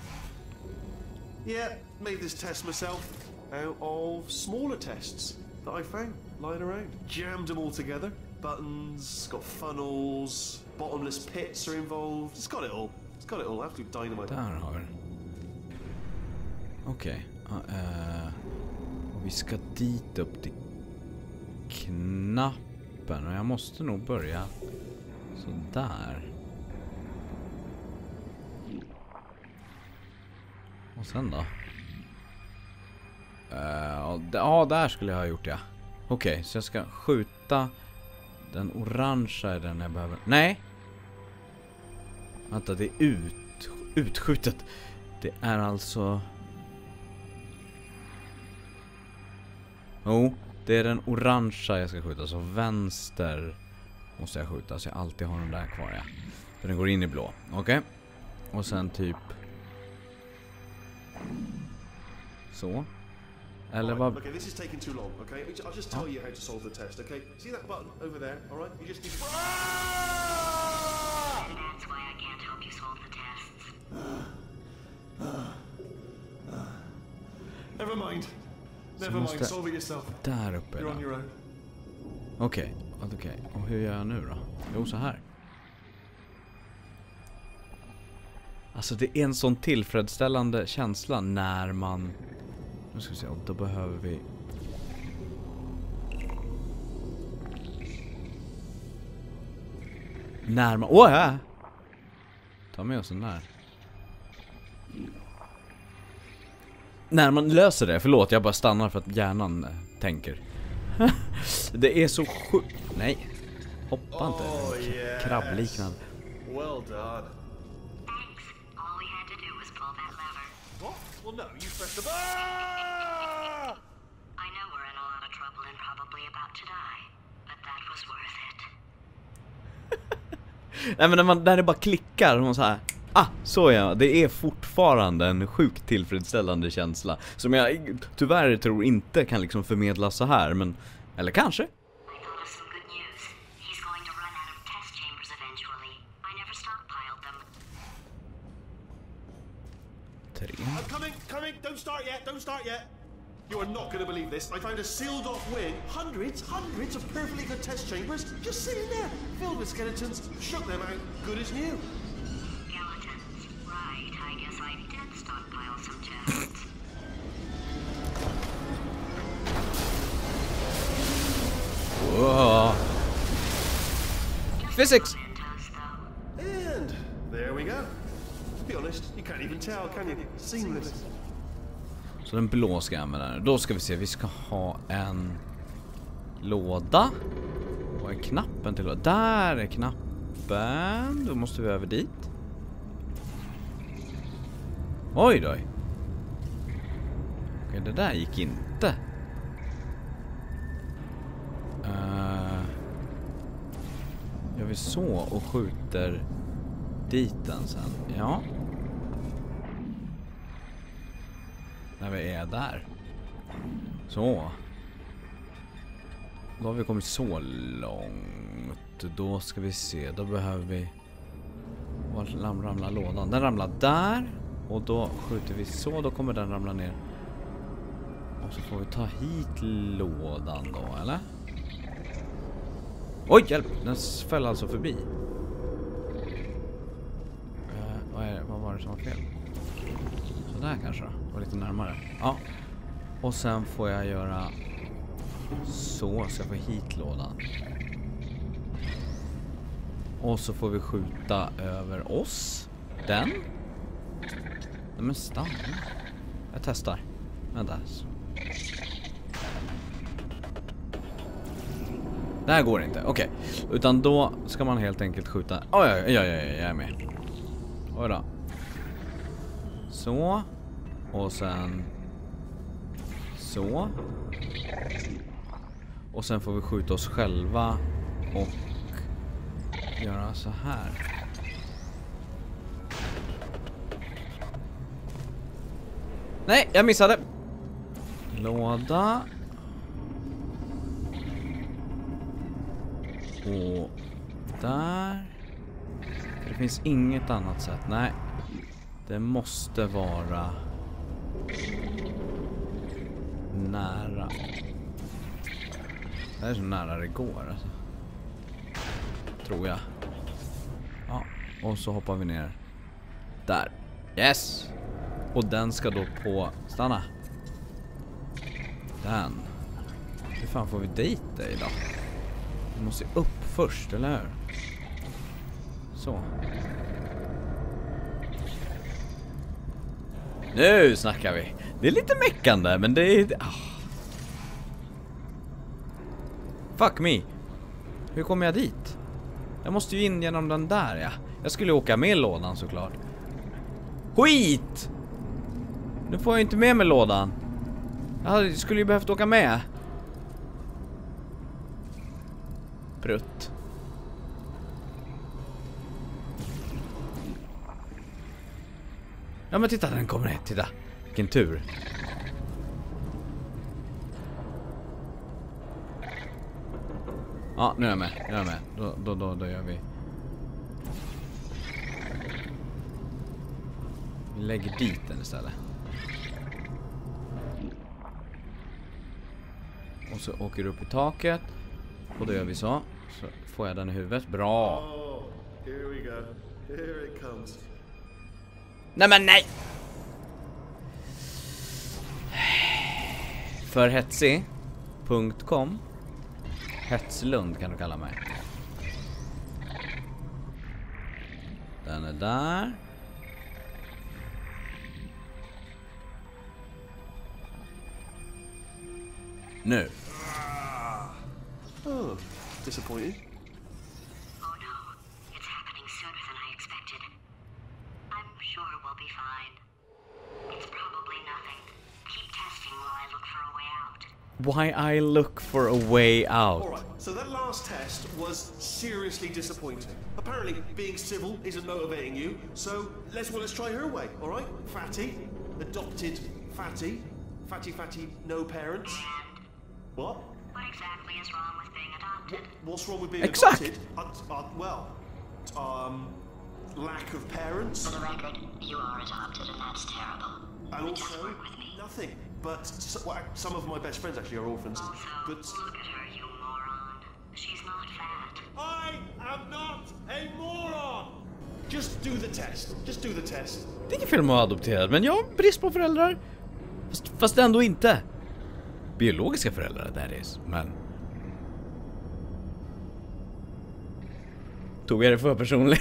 Yeah, made this test myself out of smaller tests that I found lying around. Jammed them all together. Buttons, got funnels, bottomless pits are involved. It's got it all. It's got it all. Absolute dynamite. Där har vi. Okej. Vi ska dit upp till knappen. Och jag måste nog börja så där. Och sen då? Ja, där skulle jag ha gjort, ja. Okej, så jag ska skjuta den orangea är den jag behöver. Nej! Vänta, det är utskjutet. Det är alltså... det är den orangea jag ska skjuta. Så vänster måste jag skjuta. Så jag alltid har den där kvar, ja. För den går in i blå. Okej. Och sen typ... Så. Eller vad... Okay, this is taking too long, okay? I'll just tell you how to solve the test, okay? See that button over there, all right? You just need to... That's why I can't help you solve the tests. Never mind. Never mind, solve it yourself. Där uppe. You're on your own. Okej. Och hur gör jag nu då? Jo, så här. Alltså det är en sån tillfredsställande känsla när man... Nu ska vi se, då behöver vi... När man... ja! Ta med oss den där. När man löser det, förlåt, jag bara stannar för att hjärnan tänker. Det är så sjukt... Nej, hoppa inte. Yes. Krabbliknande. Well done. Thanks. All we had to do was pull that lever. What? Well, no, you pressed the... I know we're in a lot of trouble and probably about to die, but that was worth it. Nej, men när det bara klickar och så här... så ja, det är fortfarande en sjukt tillfredsställande känsla som jag tyvärr tror inte kan liksom förmedlas så här, men eller kanske. I thought of some good news. He's going to run out of test chambers eventually. I never stockpiled them. 3. I'm coming. Don't start yet. You are not going to believe this. I found a sealed off wing. Hundreds of perfectly good test chambers just sitting there, filled with skeletons. Shook them out, good as new. Skeletons. Right, I guess I did stockpile some tests. Whoa. Physics! And there we go. To be honest, you can't even tell, can you? Seamless. Så den blå ska jag använda nu. Då ska vi se, vi ska ha en låda. Och är knappen till låda? Där är knappen. Då måste vi över dit. Oj då. Okej, det där gick inte. Gör vi så och skjuter dit den sen. Ja. När vi är där. Så. Då har vi kommit så långt. Då ska vi se. Då behöver vi... Var ramlar lådan? Den ramlar där. Och då skjuter vi så. Då kommer den ramla ner. Och så får vi ta hit lådan då, eller? Oj, hjälp! Den föll alltså förbi. Vad var det som var fel? Så där kanske då. Var lite närmare. Ja. Och sen får jag göra så jag får hit lådan. Och så får vi skjuta över oss. Den. Nej men stanna. Jag testar. Vänta. Det här går inte, okej. Utan då ska man helt enkelt skjuta. Ja, jag är med. Oj då. Så. Och sen så. Och sen får vi skjuta oss själva och göra så här. Nej, jag missade. Låda. Och där. Det finns inget annat sätt. Nej. Det måste vara nära. Det är så nära det går alltså. Tror jag. Ja, och så hoppar vi ner. Där. Yes. Och den ska då på... Stanna. Den. Hur fan får vi dit dig då? Vi måste upp först, eller hur? Så. Nu snackar vi. Det är lite meckande, men det är... Fuck me. Hur kommer jag dit? Jag måste ju in genom den där, ja. Jag skulle åka med lådan såklart. Skit! Nu får jag inte med mig lådan. Jag skulle ju behövt åka med. Prutt. Ja men titta, den kommer ner. Titta. Vilken tur. Ja, nu är jag med. Nu är jag med. Då gör vi. Vi lägger dit den istället. Och så åker du upp i taket. Och då gör vi så. Så får jag den i huvudet. Bra. Oh, here we go. Here it comes. Nej men nej. För hetsig.com. Hetslund kan du kalla mig. Den är där. Nu. Oh, disappointing. Oh no, it's happening sooner than I expected. I'm sure we'll be fine. It's probably nothing. Keep testing while I look for a way out. Why I look for a way out. Alright, so that last test was seriously disappointing. Apparently, being civil isn't motivating you, so let's try her way, alright? Fatty, adopted Fatty. Fatty, no parents. And What? what exactly is wrong with being adopted? What's wrong with being Exact. adopted? Lack of parents. For the record, you are adopted and that's terrible. And Just also, work with me. Nothing. But some of my best friends actually are orphans. Also, But look at her, you moron. She's not fat. I am not a moron. Just do the test. Just do the test. Det är inget fel med att vara adopterad, men jag har brist på föräldrar. Fast ändå inte. Biologiska föräldrar, that is. Men... Tog jag det för personligt?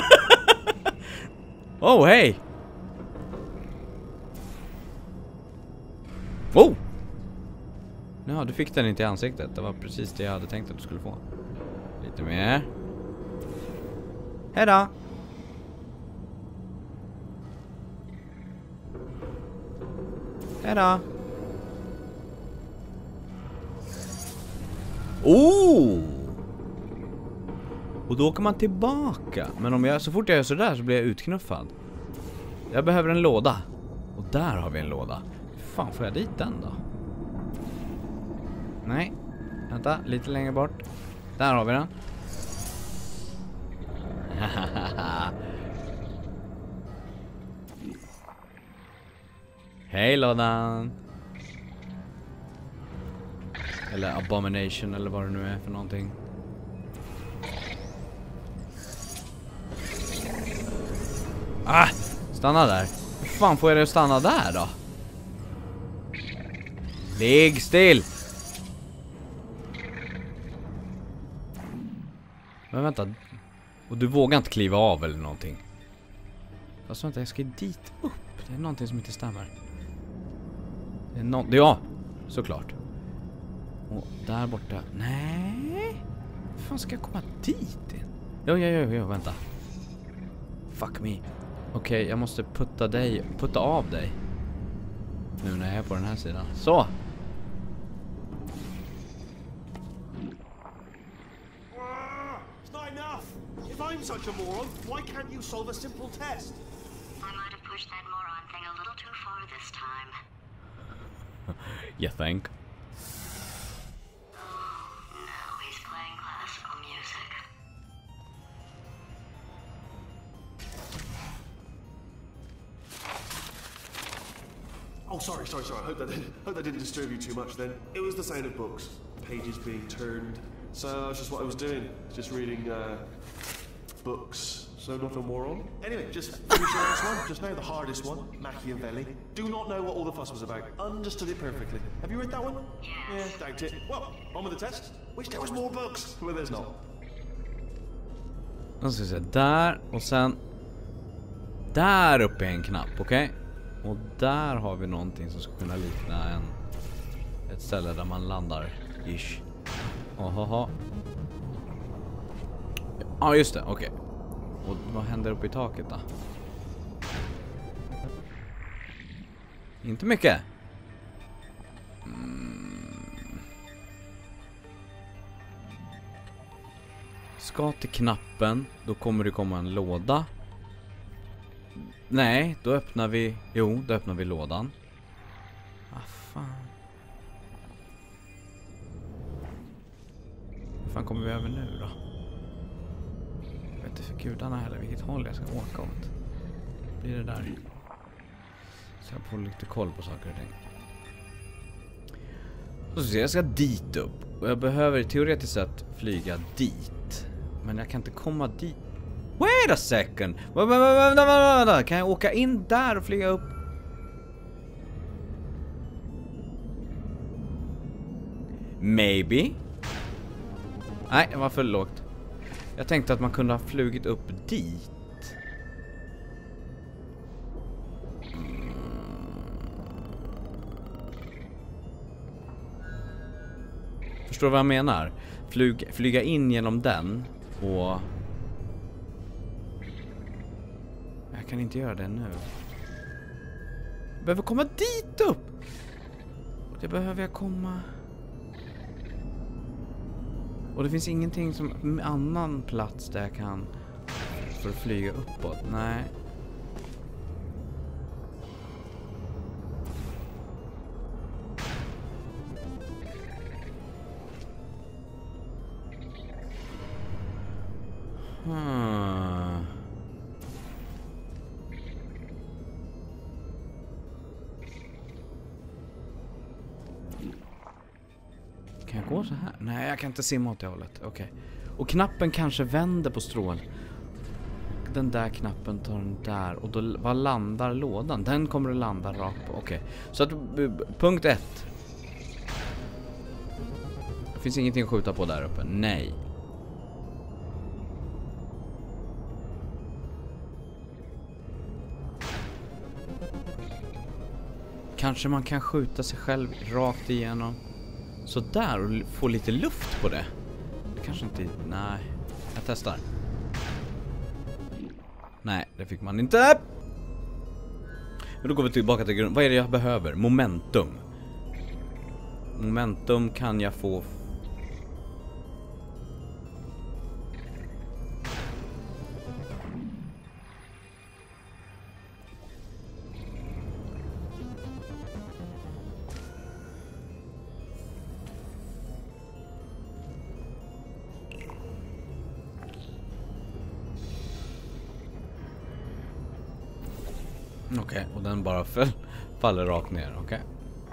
Oh, hej! Oh! Ja, du fick den inte i ansiktet. Det var precis det jag hade tänkt att du skulle få. Lite mer. Hejdå! Hejdå! Oh! Och då åker man tillbaka. Men om jag, så fort jag gör sådär så blir jag utknuffad. Jag behöver en låda. Och där har vi en låda. Hur fan får jag dit den då? Nej. Vänta, lite längre bort. Där har vi den. Hej lådan. Eller abomination eller vad det nu är för någonting. Ah! Stanna där. Hur fan får jag det att stanna där då? Ligg still! Men vänta. Och du vågar inte kliva av eller någonting. Fast vänta, jag ska dit upp. Det är någonting som inte stämmer. Det är ja, såklart. Och där borta. Nej. Hur fan ska jag komma dit? Jo, vänta. Fuck me. Okej, jag måste putta av dig. Nu när jag är på den här sidan. Så! it's not enough. If I'm such a moron, why can't you solve a simple test? I might have pushed that moron thing a little too far this time. You think? Now he's playing classical music. Oh, sorry. I hope that didn't disturb you too much then. It was the sound of books, pages being turned. So that's just what I was doing, just reading books. So not a moron. Anyway, just finish the last one. Just now the hardest one, Machiavelli. Do not know what all the fuss was about. Understood it perfectly. Have you read that one? Yes. Yeah, doubt it. Well, on with the test. Wish there was more books. Well, there's not. Jag ska se där och sen där uppe är en knapp, okej? Och där har vi någonting som ska kunna likna ett ställe där man landar ish. Ohoho. Ja, just det, okej. Och vad händer uppe i taket då? Inte mycket. Ska till knappen, då kommer det komma en låda. Nej, då öppnar vi... Jo, då öppnar vi lådan. Vad fan? Hur fan kommer vi över nu då? Jag vet inte för gudarna heller vilket håll jag ska åka åt. Blir det där? Så jag får lite koll på saker och ting. Så jag ska dit upp. Och jag behöver teoretiskt sett flyga dit. Men jag kan inte komma dit. Wait a second. Vänta. Kan jag åka in där och flyga upp? Maybe. Nej, det var för lågt. Jag tänkte att man kunde ha flugit upp dit. Förstår du vad jag menar? Flyga in genom den och... Jag kan inte göra det nu. Jag behöver komma dit upp. Och det behöver jag komma... Och det finns ingenting som annan plats där jag kan för att flyga uppåt. Nej. gå så här? Nej, jag kan inte simma åt det hållet. Okej. Och knappen kanske vänder på strål. Den där knappen tar den där. Och då, vad landar lådan? Den kommer att landa rakt på. Okej. Så att punkt 1. Det finns ingenting att skjuta på där uppe. Nej. Kanske man kan skjuta sig själv rakt igenom. Så där och få lite luft på det. Det kanske inte... Nej. Jag testar. Nej, det fick man inte. Men då går vi tillbaka till grund. Vad är det jag behöver? Momentum. Momentum kan jag få... Okej, och den bara faller rakt ner, okej.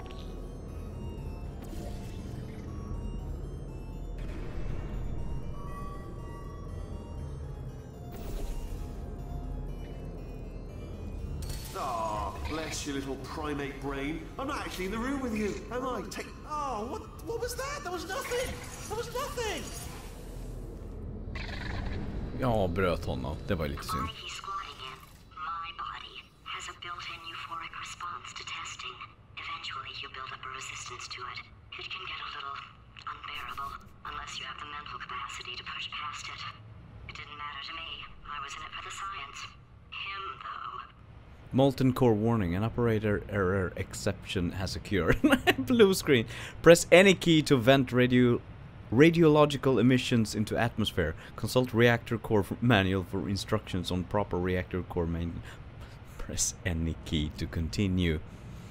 Bless your little primate brain. I'm not actually in the room with you, am I? What was that? That was nothing! That was nothing! Jag avbröt honom, det var ju lite synd. He's squatting in. My body has a built-in euphoric response to testing. Eventually you build up a resistance to it. It can get a little unbearable unless you have the mental capacity to push past it. It didn't matter to me. I was in it for the science. Him, though. Molten core warning. An operator error exception has occurred. Blue screen. Press any key to vent radiological emissions into atmosphere. Consult reactor core manual for instructions on proper reactor core main. Press any key to continue.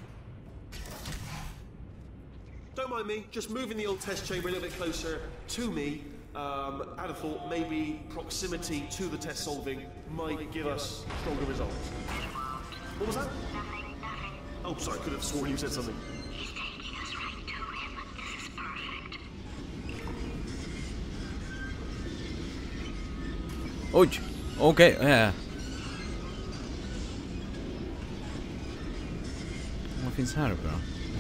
Don't mind me, just moving the old test chamber a little bit closer to me. I'd have thought maybe proximity to the test solving might give us stronger results. What was that? Oh, sorry, I could have sworn you said something. He's taking us right to him. This is perfect. Oj, okej. Vad finns här uppe då? Do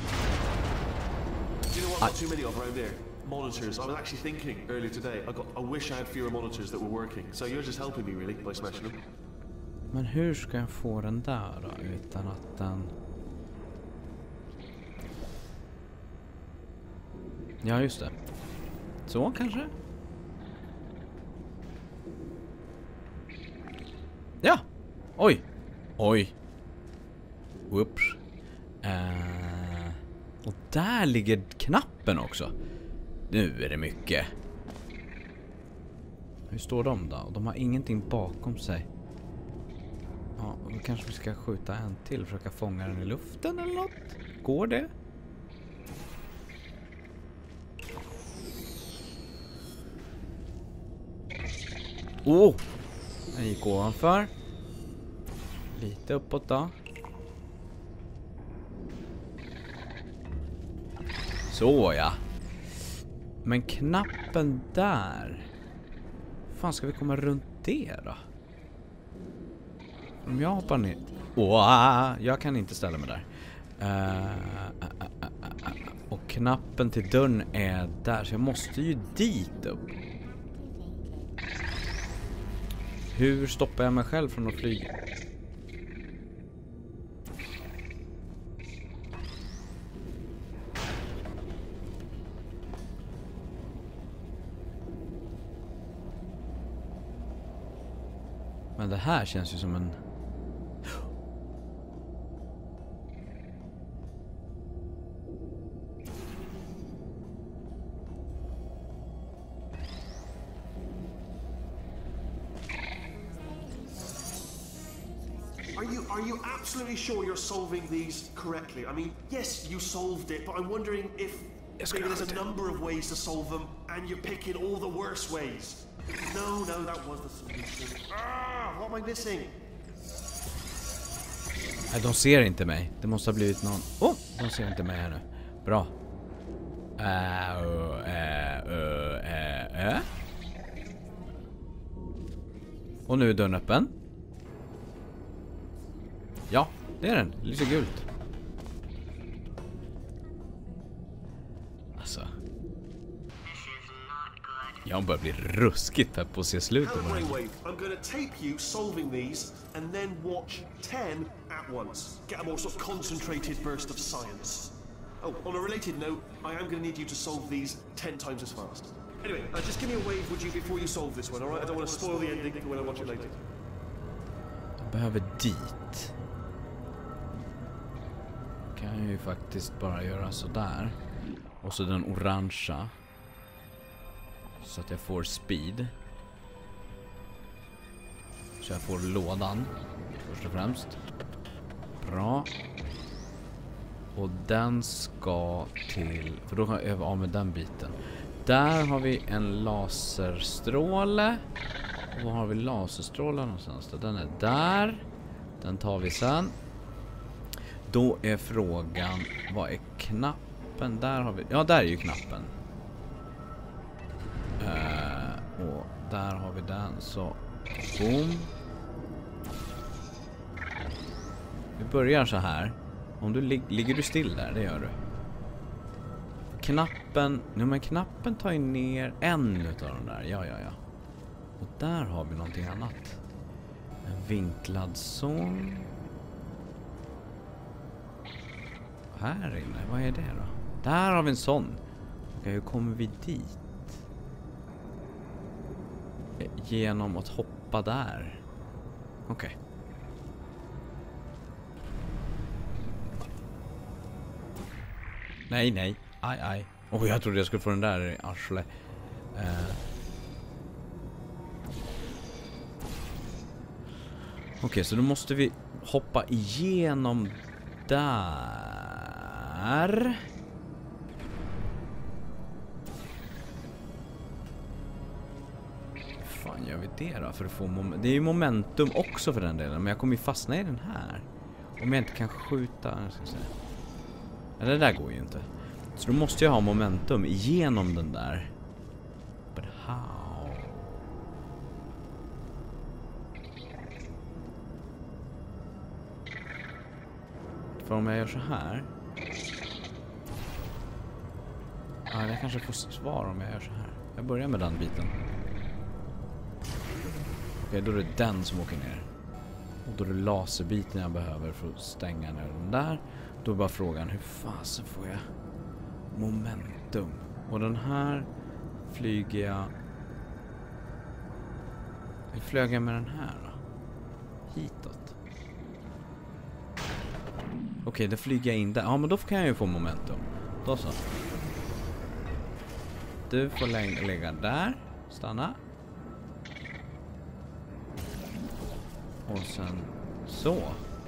you know what? Not too many of around there. Monitors. I was actually thinking earlier today. I wish I had fewer monitors that were working. So you're just helping me really by smashing them. Men hur ska jag få den där då utan att den... Ja, just det. Så kanske? Ja! Oj! Oj! Whoops. Och där ligger knappen också. Nu är det mycket. Hur står de då? De har ingenting bakom sig. Ja, då kanske vi ska skjuta en till. Försöka fånga den i luften eller något. Går det? Åh! Den gick ovanför. Lite uppåt då. Så ja. Men knappen där. Hur fan ska vi komma runt det då? Om jag hoppar ner... jag kan inte ställa mig där. Och knappen till dörren är där. Så jag måste ju dit upp. Hur stoppar jag mig själv från att flyga? Men det här känns ju som en... Are you absolutely sure you're solving these correctly? I mean, yes, you solved it, but I'm wondering if maybe there's a number of ways to solve them, and you're picking all the worst ways. No, that was the solution. What am I missing? Nej, de ser inte mig. Det måste ha blivit någon... de ser inte mig här nu. Bra. Och nu är dörren öppen. Ja, det är den. Det lyser gult. Alltså. Jag börjar bli ruskigt här på att se slutet på den. Brainwave, I'm going to tape you solving these and then watch 10 at once. Get a more sort of concentrated burst of science. Oh, on a related note, I am going to need you to solve these 10 times as fast. Anyway, just give me a wave, would you, before you solve this one, alright? I don't want to spoil the ending for when I watch it later. Jag behöver dit. Kan jag ju faktiskt bara göra sådär. Och så den orangea. Så att jag får speed. Så jag får lådan. Först och främst. Bra. Och den ska till... För då kan jag av med den biten. Där har vi en laserstråle. Och var har vi laserstrålen någonstans? Den är där. Den tar vi sen. Då är frågan... Vad är knappen? Där har vi... Ja, där är ju knappen. Och där har vi den. Så... Boom. Vi börjar så här. Om du ligger du still där, det gör du. Knappen... Nej, men knappen tar ju ner en utav de där. Ja. Och där har vi någonting annat. En vinklad sån. Här inne, vad är det då? Där har vi en sån. Okej, hur kommer vi dit? Genom att hoppa där. Okej. Nej. Aj. Jag trodde jag skulle få den där i arsle. Okej, så då måste vi hoppa igenom där. Hur fan gör vi det då för att få det är ju momentum också för den delen, men jag kommer ju fastna i den här. Om jag inte kan skjuta, jag ska säga. Eller det där går ju inte. Så då måste jag ha momentum igenom den där. But how? För om jag gör så här. Ja, jag kanske får svar om jag gör så här. Jag börjar med den biten. Okej, då är det den som åker ner. Och då är det laserbiten jag behöver för att stänga ner den där. Då är bara frågan, hur fasen får jag momentum? Och den här flyger jag... Hur flög jag med den här då? Hitåt. Okej, då flyger jag in där. Ja, men då kan jag ju få momentum. Då så. Du får lägga där. Stanna. Och sen så.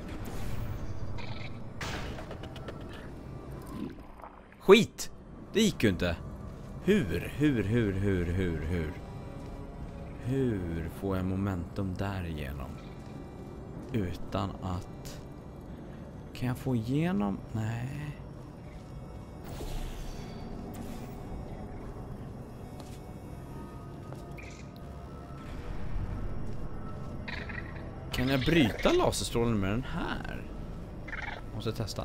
Skit! Det gick ju inte. Hur får jag momentum där igenom? Utan att... Kan jag få igenom? Nej. Kan jag bryta laserstrålen med den här? Måste testa.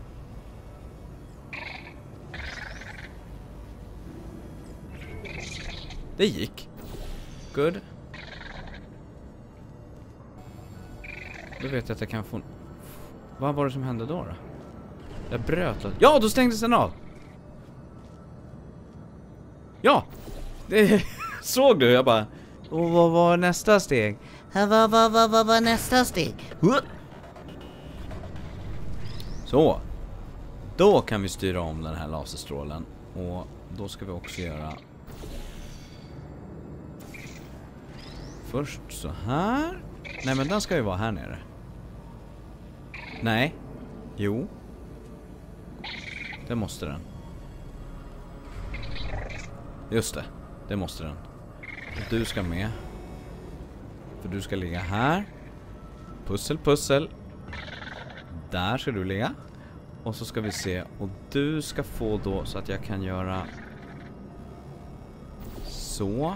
Det gick. Good. Då vet jag att jag kan få... Vad var det som hände då? Jag bröt. Ja, då stängdes den av. Ja. Det såg du, jag bara... Och vad var nästa steg? Vad var nästa steg? Så. Då kan vi styra om den här laserstrålen. Och då ska vi också göra... Först så här. Nej, men den ska ju vara här nere. Nej. Jo. Det måste den. Just det. Det måste den. Du ska med. För du ska ligga här. Pussel. Där ska du ligga. Och så ska vi se. Och du ska få då så att jag kan göra så.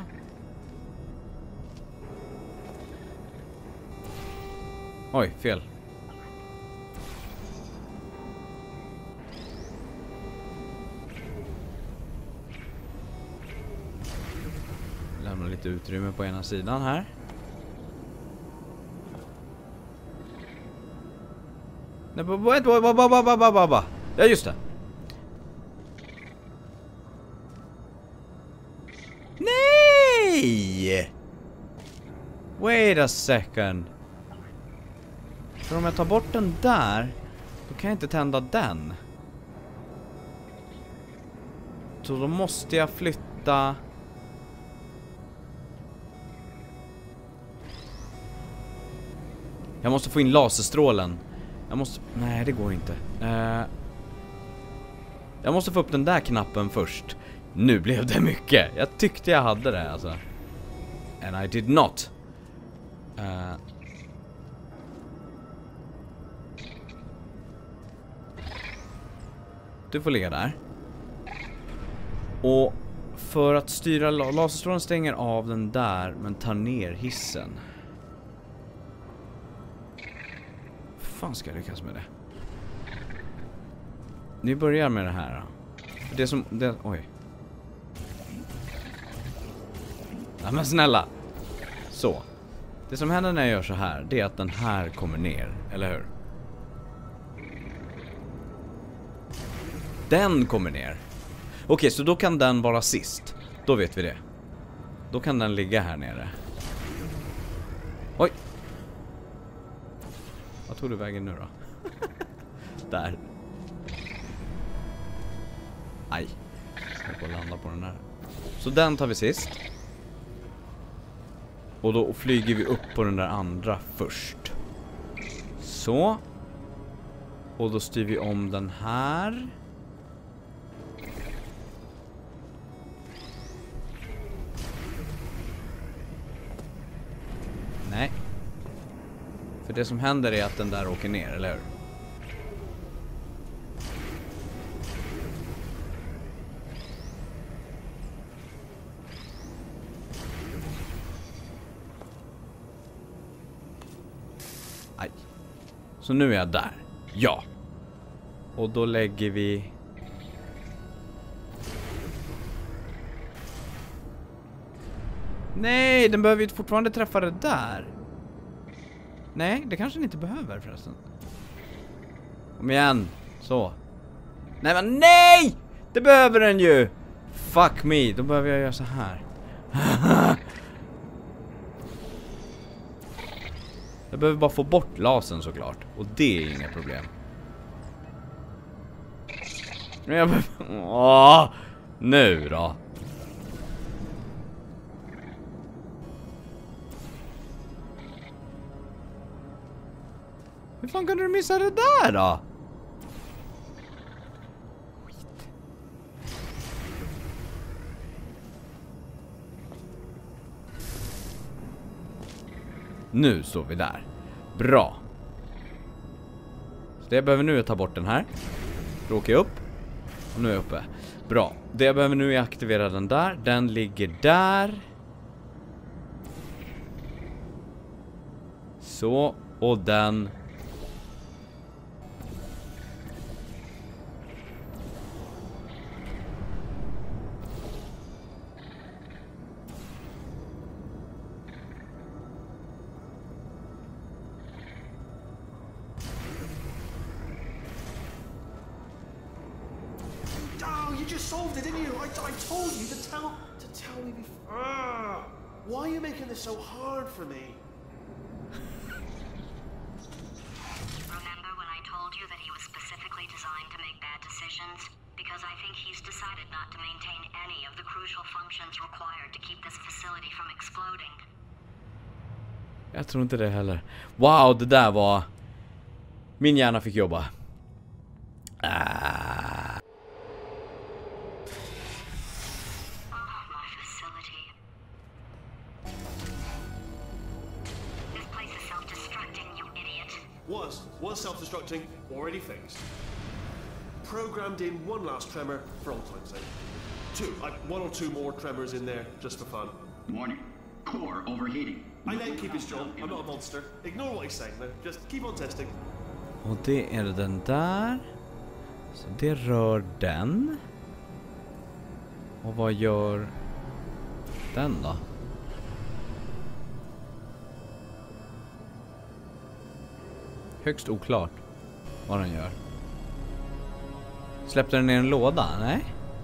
Oj, fel. Lämna lite utrymme på ena sidan här. Nej, ja, just det. Nej! Wait a second. För om jag tar bort den där, då kan jag inte tända den. Så då måste jag flytta. Jag måste få in laserstrålen. Jag måste... Nej, det går inte. Jag måste få upp den där knappen först. Nu blev det mycket. Jag tyckte jag hade det, alltså. And I did not. Du får ligga där. Och för att styra laserstrålen stänger av den där, men tar ner hissen. Fan ska jag lyckas med det? Ni börjar med det här. Det som... oj. Ja, men snälla. Så. Det som händer när jag gör så här, det är att den här kommer ner. Eller hur? Den kommer ner. Okej, så då kan den vara sist. Då vet vi det. Då kan den ligga här nere. Oj. Vad tog du vägen nu då? Där. Aj. Ska gå och landa på den här. Så den tar vi sist. Och då flyger vi upp på den där andra först. Så. Och då styr vi om den här. Nej. För det som händer är att den där åker ner, eller hur? Aj. Så nu är jag där. Ja. Och då lägger vi... Nej, den behöver ju fortfarande träffa det där. Nej, det kanske den inte behöver förresten. Kom igen. Så. Nej, men nej! Det behöver den ju. Fuck me. Då behöver jag göra så här. Jag behöver bara få bort lasern såklart. Och det är inga problem. Men jag behöver... Åh! Nu då. Hur fan kunde du missa det där då? Skit. Nu står vi där. Bra. Så det jag behöver nu är att ta bort den här. Då åker jag upp. Och nu är jag uppe. Bra. Det jag behöver nu är att aktivera den där. Den ligger där. Så. Och den... Solved it, didn't you? I told you to tell me before. Why are you making this so hard for me? Remember when I told you that he was specifically designed to make bad decisions? Because I think he's decided not to maintain any of the crucial functions required to keep this facility from exploding. Jag tror inte det heller. Wow, det där var... Min hjärna fick jobba. Was self-destructing already fixed? programmed in one last tremor for old time's sake. Two, like 1 or 2 more tremors in there just for fun. Warning. Core overheating. I let him keep his job. I'm not a monster. Ignore what he's saying now. Just keep on testing. Och det är den där. Så det rör den. Och vad gör den då? Högst oklart vad den gör. Släppte den ner en låda? Nej.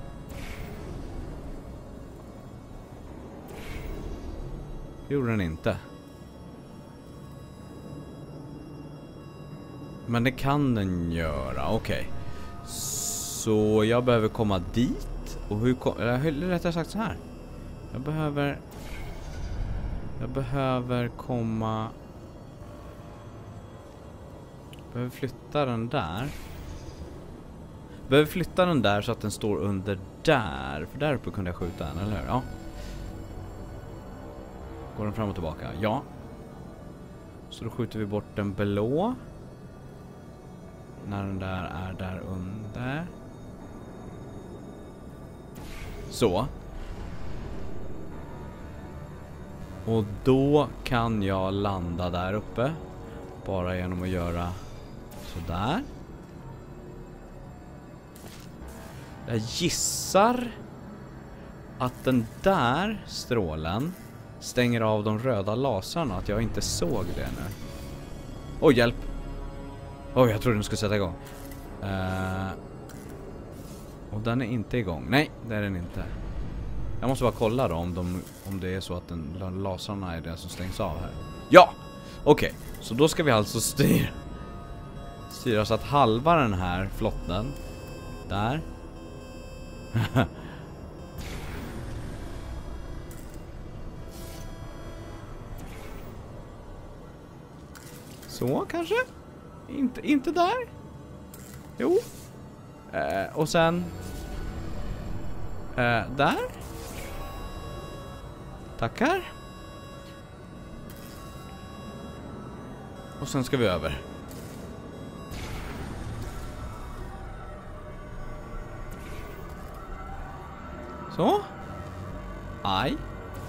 Det gjorde den inte. Men det kan den göra, okej. Så jag behöver komma dit. Och eller rättare sagt så här. Jag behöver komma... Behöver flytta den där. Behöver flytta den där så att den står under där. För där uppe kunde jag skjuta den, eller hur? Ja. Går den fram och tillbaka? Ja. Så då skjuter vi bort den blå. När den där är där under. Så. Och då kan jag landa där uppe. Bara genom att göra sådär. Jag gissar att den där strålen stänger av de röda lasarna. Att jag inte såg det nu. Oj, hjälp. Oj, jag trodde den skulle sätta igång. Och den är inte igång. Nej, det är den inte. Jag måste bara kolla då om det är så att lasarna är det som stängs av här. Ja! Okej, så då ska vi alltså styra så att halva den här flotten där. Så kanske? Inte där? Jo. Och sen där. Tackar. Och sen ska vi över. Så. Aj.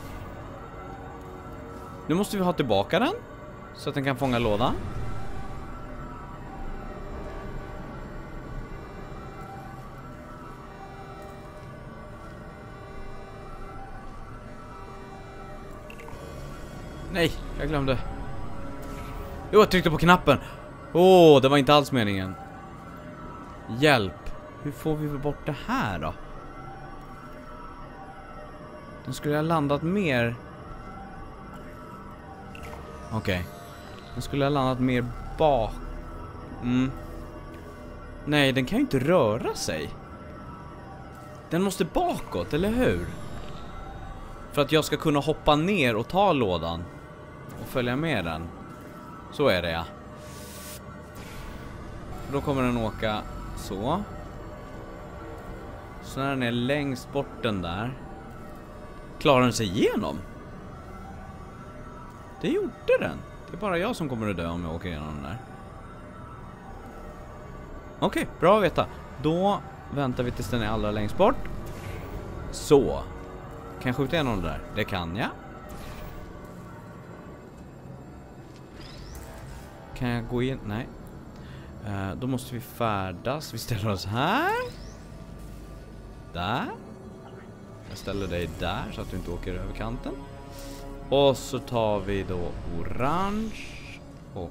Nu måste vi ha tillbaka den. Så att den kan fånga lådan. Nej, jag glömde. Jo, jag tryckte på knappen. Åh, det var inte alls meningen. Hjälp. Hur får vi bort det här då? Den skulle ha landat mer. Okej. Den skulle ha landat mer bak. Nej, den kan ju inte röra sig. Den måste bakåt, eller hur? För att jag ska kunna hoppa ner och ta lådan. Och följa med den. Så är det, ja. Då kommer den åka så. Så när den är längst bort den där. Klarar den sig igenom? Det gjorde den. Det är bara jag som kommer att dö om jag åker igenom den där. Okej, bra att veta. Då väntar vi tills den är allra längst bort. Så. Kan jag skjuta igenom det där? Det kan jag. Kan jag gå in? Nej. Då måste vi färdas. Vi ställer oss här. Där. Jag ställer dig där så att du inte åker över kanten. Och så tar vi då orange. Och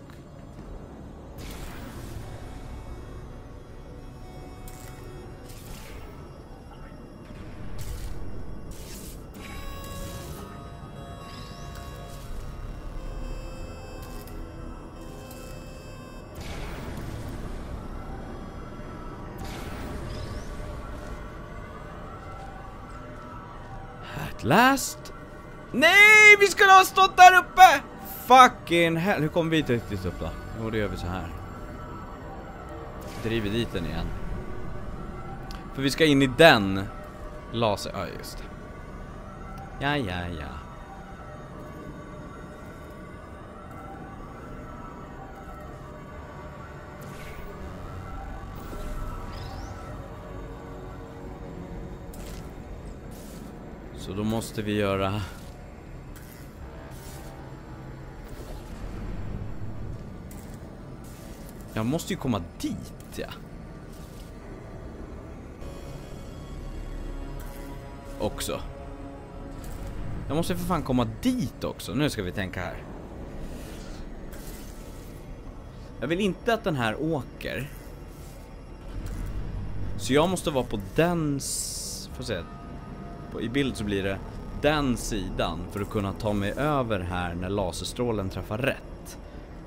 at last. Nej, vi skulle ha stått där uppe. Fucking hell. Hur kommer vi riktigt upp då? Jo, det gör vi så här. Driver dit den igen. För vi ska in i den laser. Ja, just det. Ja. Så då måste vi göra... Jag måste ju komma dit, ja. Också. Jag måste för fan komma dit också. Nu ska vi tänka här. Jag vill inte att den här åker. Så jag måste vara på den... Får se. I bild så blir det den sidan för att kunna ta mig över här när laserstrålen träffar rätt.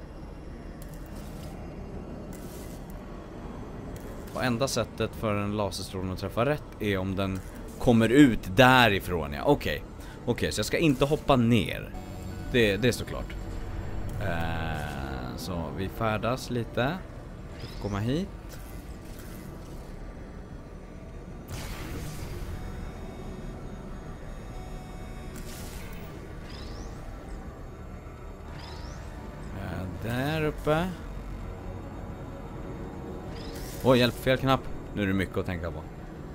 Och enda sättet för en laserstråle att träffa rätt är om den kommer ut därifrån, ja. Okej, så jag ska inte hoppa ner. Det står klart. Så vi färdas lite. Vi får komma hit. Där uppe. Oj, hjälp, fel knapp. Nu är det mycket att tänka på.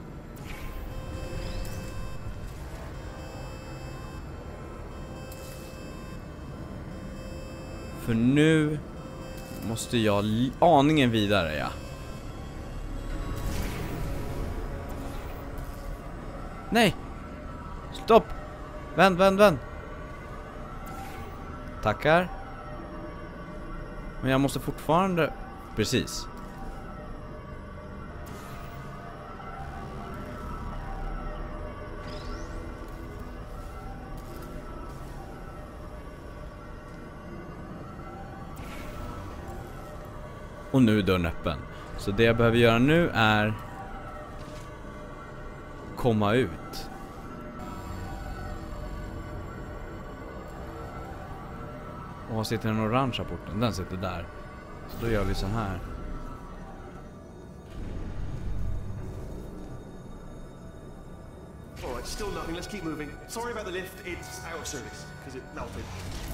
För nu måste jag aningen vidare, ja. Nej! Stopp! Vänd! Tackar. Men jag måste fortfarande... Precis. Och nu är dörren öppen. Så det jag behöver göra nu är... komma ut. Och var sitter den orangea porten? Den sitter där. Så då gör vi så här. Alright, still nothing. Let's keep moving. Sorry about the lift. It's out of service because it melted.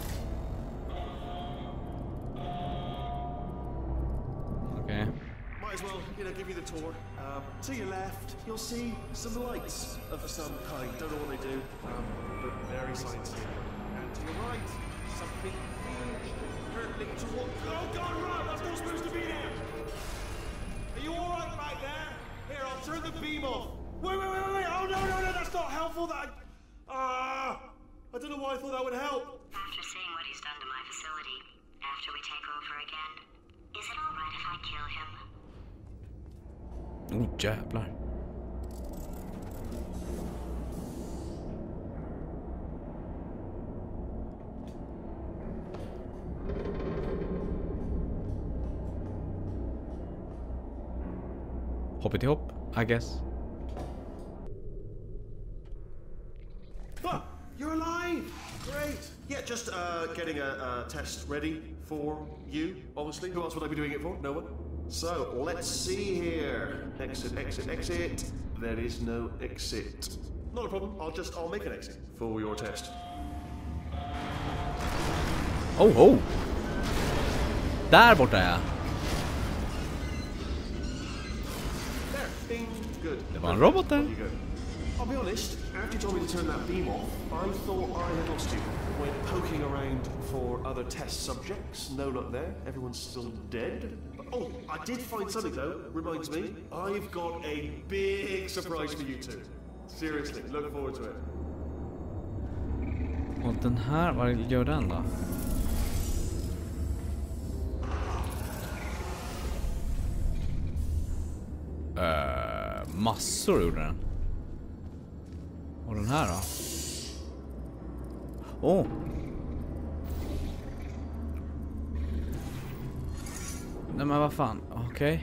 Okej. Might as well, give you the tour. To your left, you'll see some lights of some kind. Don't know what they do, but very sciencey. And to your right, something huge, hurtling towards... Oh God, Rob, that's not supposed to be there! Are you alright back there? Here, I'll turn the beam off. Wait! Oh no, that's not helpful. I don't know why I thought that would help. After seeing what he's done to my facility, after we take over again, is it alright if I kill him? Oh, jävlar. Hoppity hopp, I guess. Ah, you're alive! Great! Yeah, just getting a test ready for you, obviously. Who else would I be doing it for? No one? So, let's see here. Exit. There is no exit. Not a problem. I'll make an exit for your test. Oh! Där borta är jag. There. Bing. Good. Det var en robot där. There you go. I'll be honest, after you told me to turn that beam off, I thought I had lost you. Went poking around for other test subjects. No luck there. Everyone's still dead. Oh, I did find something though. Reminds me, I've got a big surprise for you two. Seriously, look forward to it. Och den här, vad gör den då? Massor gjorde den. Och den här då? Åh! Nej men vad fan, okej.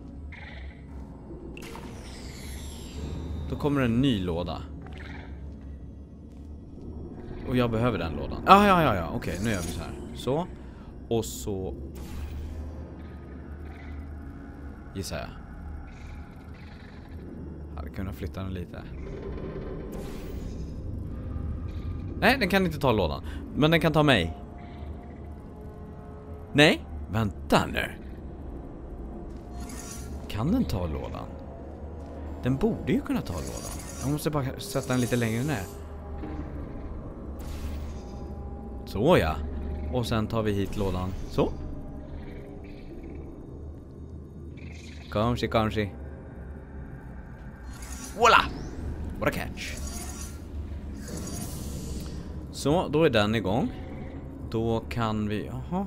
Då kommer en ny låda. Och jag behöver den lådan. Ja, okej, nu gör vi så här. Så. Och så... gissar jag. Hade kunnat flytta den lite. Nej, den kan inte ta lådan. Men den kan ta mig. Nej, vänta nu. Kan den ta lådan? Den borde ju kunna ta lådan. Jag måste bara sätta den lite längre ner. Så ja. Och sen tar vi hit lådan. Så. Kanske. Voila! What a catch. Så, då är den igång. Då kan vi... Jaha.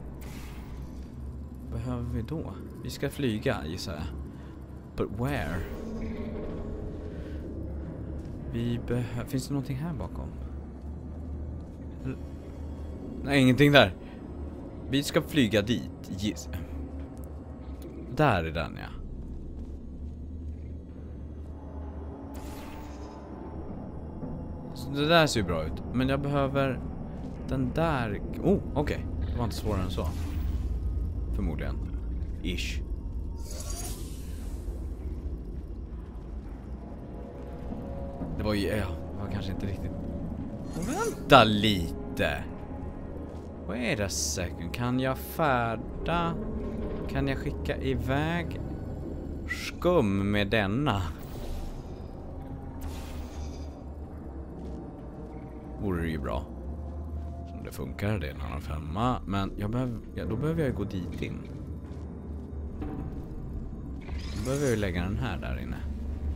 Behöver vi då? Vi ska flyga, gissar jag. But where? Vi behöver... Finns det någonting här bakom? Nej, ingenting där. Vi ska flyga dit. Där är den, ja. Så det där ser ju bra ut. Men jag behöver den där... Oh, okej. Det var inte svårare än så. Förmodligen. Ish. Det var ju... Ja, det var kanske inte riktigt... Vänta lite. Wait a second. Kan jag färda? Kan jag skicka iväg skum med denna? Vore det ju bra. Som det funkar, det är en annan femma. Men jag behöver, då behöver jag gå dit in. Då behöver jag ju lägga den här där inne.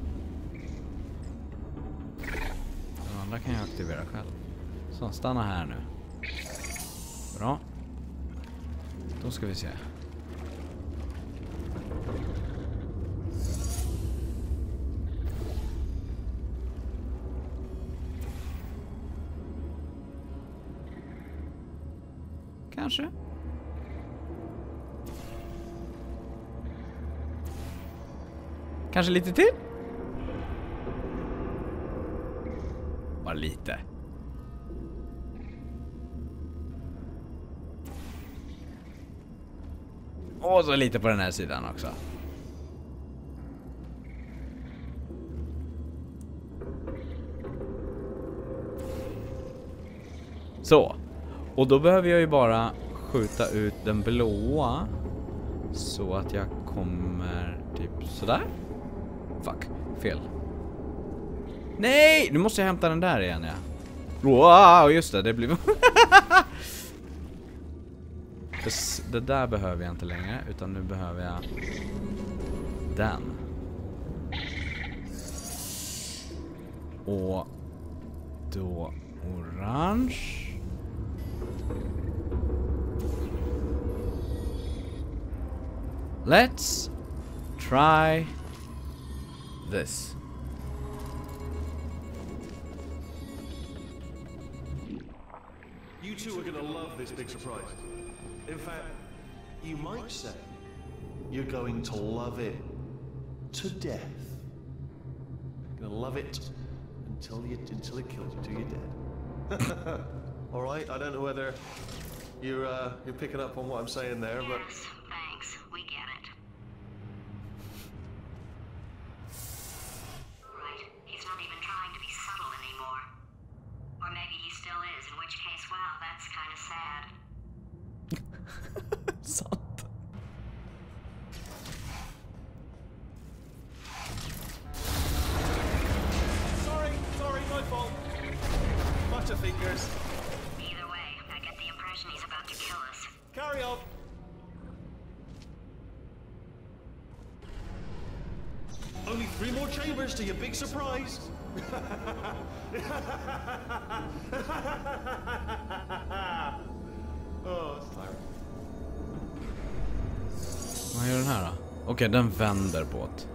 Den andra kan jag aktivera själv. Så, stanna här nu. Bra. Då ska vi se. Kanske. Kanske lite till? Bara lite. Och så lite på den här sidan också. Så. Och då behöver jag ju bara skjuta ut den blåa så att jag kommer typ sådär. Fuck, fel. Nej, nu måste jag hämta den där igen, ja. Wow, just det blir... Det där behöver jag inte längre, utan nu behöver jag den. Och då orange. Let's try this. You two are gonna love this big surprise. In fact, you might say you're going to love it to death. You're gonna love it until it kills you till you're dead. All right. I don't know whether you're picking up on what I'm saying there, but. Yes, thanks. We get it. Right. He's not even trying to be subtle anymore. Or maybe he still is, in which case, wow, that's kind of sad. Sant. Sorry, my fault. Butterfingers. Either way, I get the impression he's about to kill us. Carry on. Only 3 more chambers to your big surprise. Oh, it's tiring. Vad gör den här då? Okej, den vänder på det.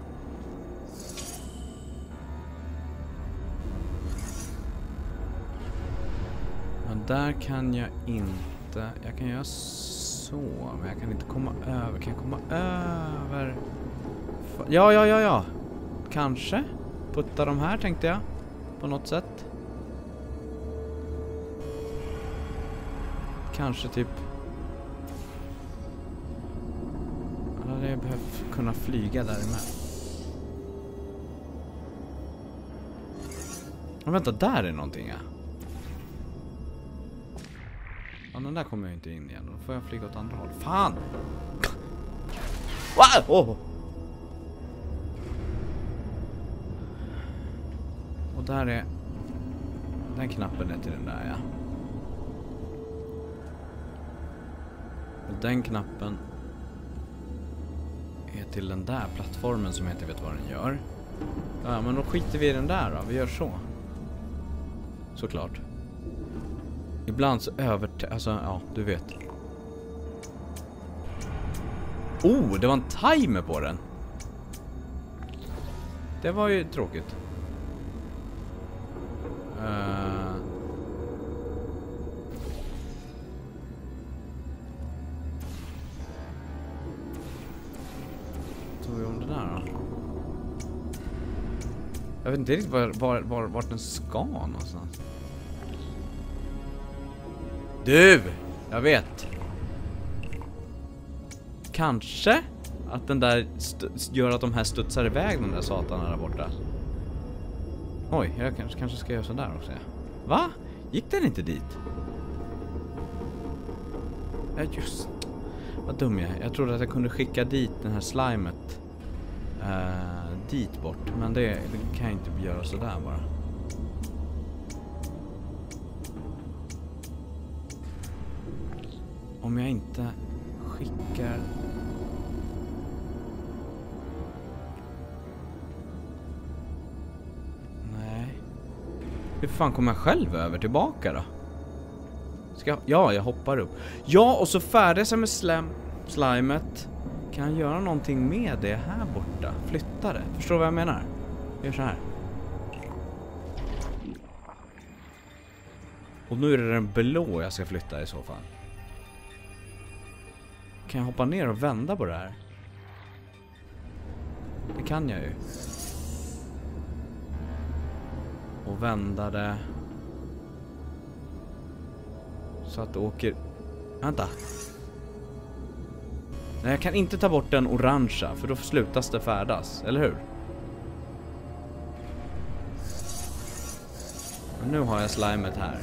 Men där kan jag inte... Jag kan göra så, men jag kan inte komma över. Kan jag komma över? Ja. Kanske. Putta de här, tänkte jag. På något sätt. Kanske typ... Jag hade behövt kunna flyga där med. Men vänta, där är någonting, ja. Ja, den där kommer jag inte in igen. Då får jag flyga åt andra håll. Fan! Wow! Oh! Och där är... Den knappen är till den där, ja. Och den knappen är till den där plattformen som jag inte vet vad den gör. Ja, men då skiter vi i den där då. Vi gör så. Såklart. Ibland så alltså, ja, du vet. Oh, det var en timer på den. Det var ju tråkigt. Tog vi om det där då? Jag vet inte riktigt vart den ska någonstans. Du! Jag vet. Kanske att den där gör att de här studsar iväg, den där satarna där borta. Oj, jag kanske ska göra sådär också. Va? Gick den inte dit? Ja, just. Vad dum jag är. Jag trodde att jag kunde skicka dit den här slimet dit bort. Men det kan jag inte göra sådär bara. Om jag inte skickar... Nej. Hur fan kommer jag själv över tillbaka då? Ja, jag hoppar upp. Ja, och så färdig sig med slimet. Kan jag göra någonting med det här borta? Flytta det. Förstår du vad jag menar? Jag gör så här. Och nu är det den blå jag ska flytta i så fall. Kan jag hoppa ner och vända på det här? Det kan jag ju. Och vända det. Så att det åker... Vänta. Nej, jag kan inte ta bort den orangea, för då slutas det färdas, eller hur? Och nu har jag slimet här.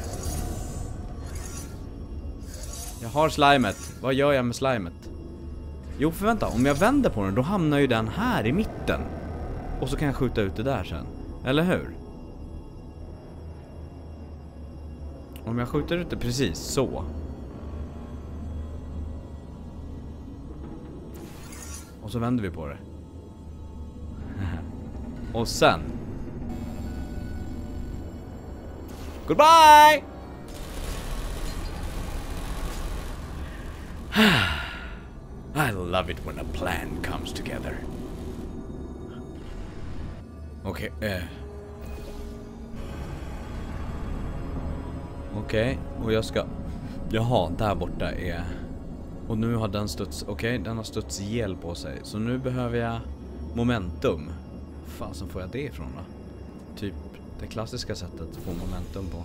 Jag har slimet. Vad gör jag med slimet? Jo, för vänta. Om jag vänder på den, då hamnar ju den här i mitten. Och så kan jag skjuta ut det där sen. Eller hur? Om jag skjuter ut det precis så. Och så vänder vi på det. Och sen. Goodbye! I love it when a plan comes together. Okej. Okej, och jag ska... Jaha, där borta är... Och nu har den studs... Okej, den har studs ihjäl på sig. Så nu behöver jag momentum. Fasen får jag det ifrån då? Typ det klassiska sättet att få momentum på.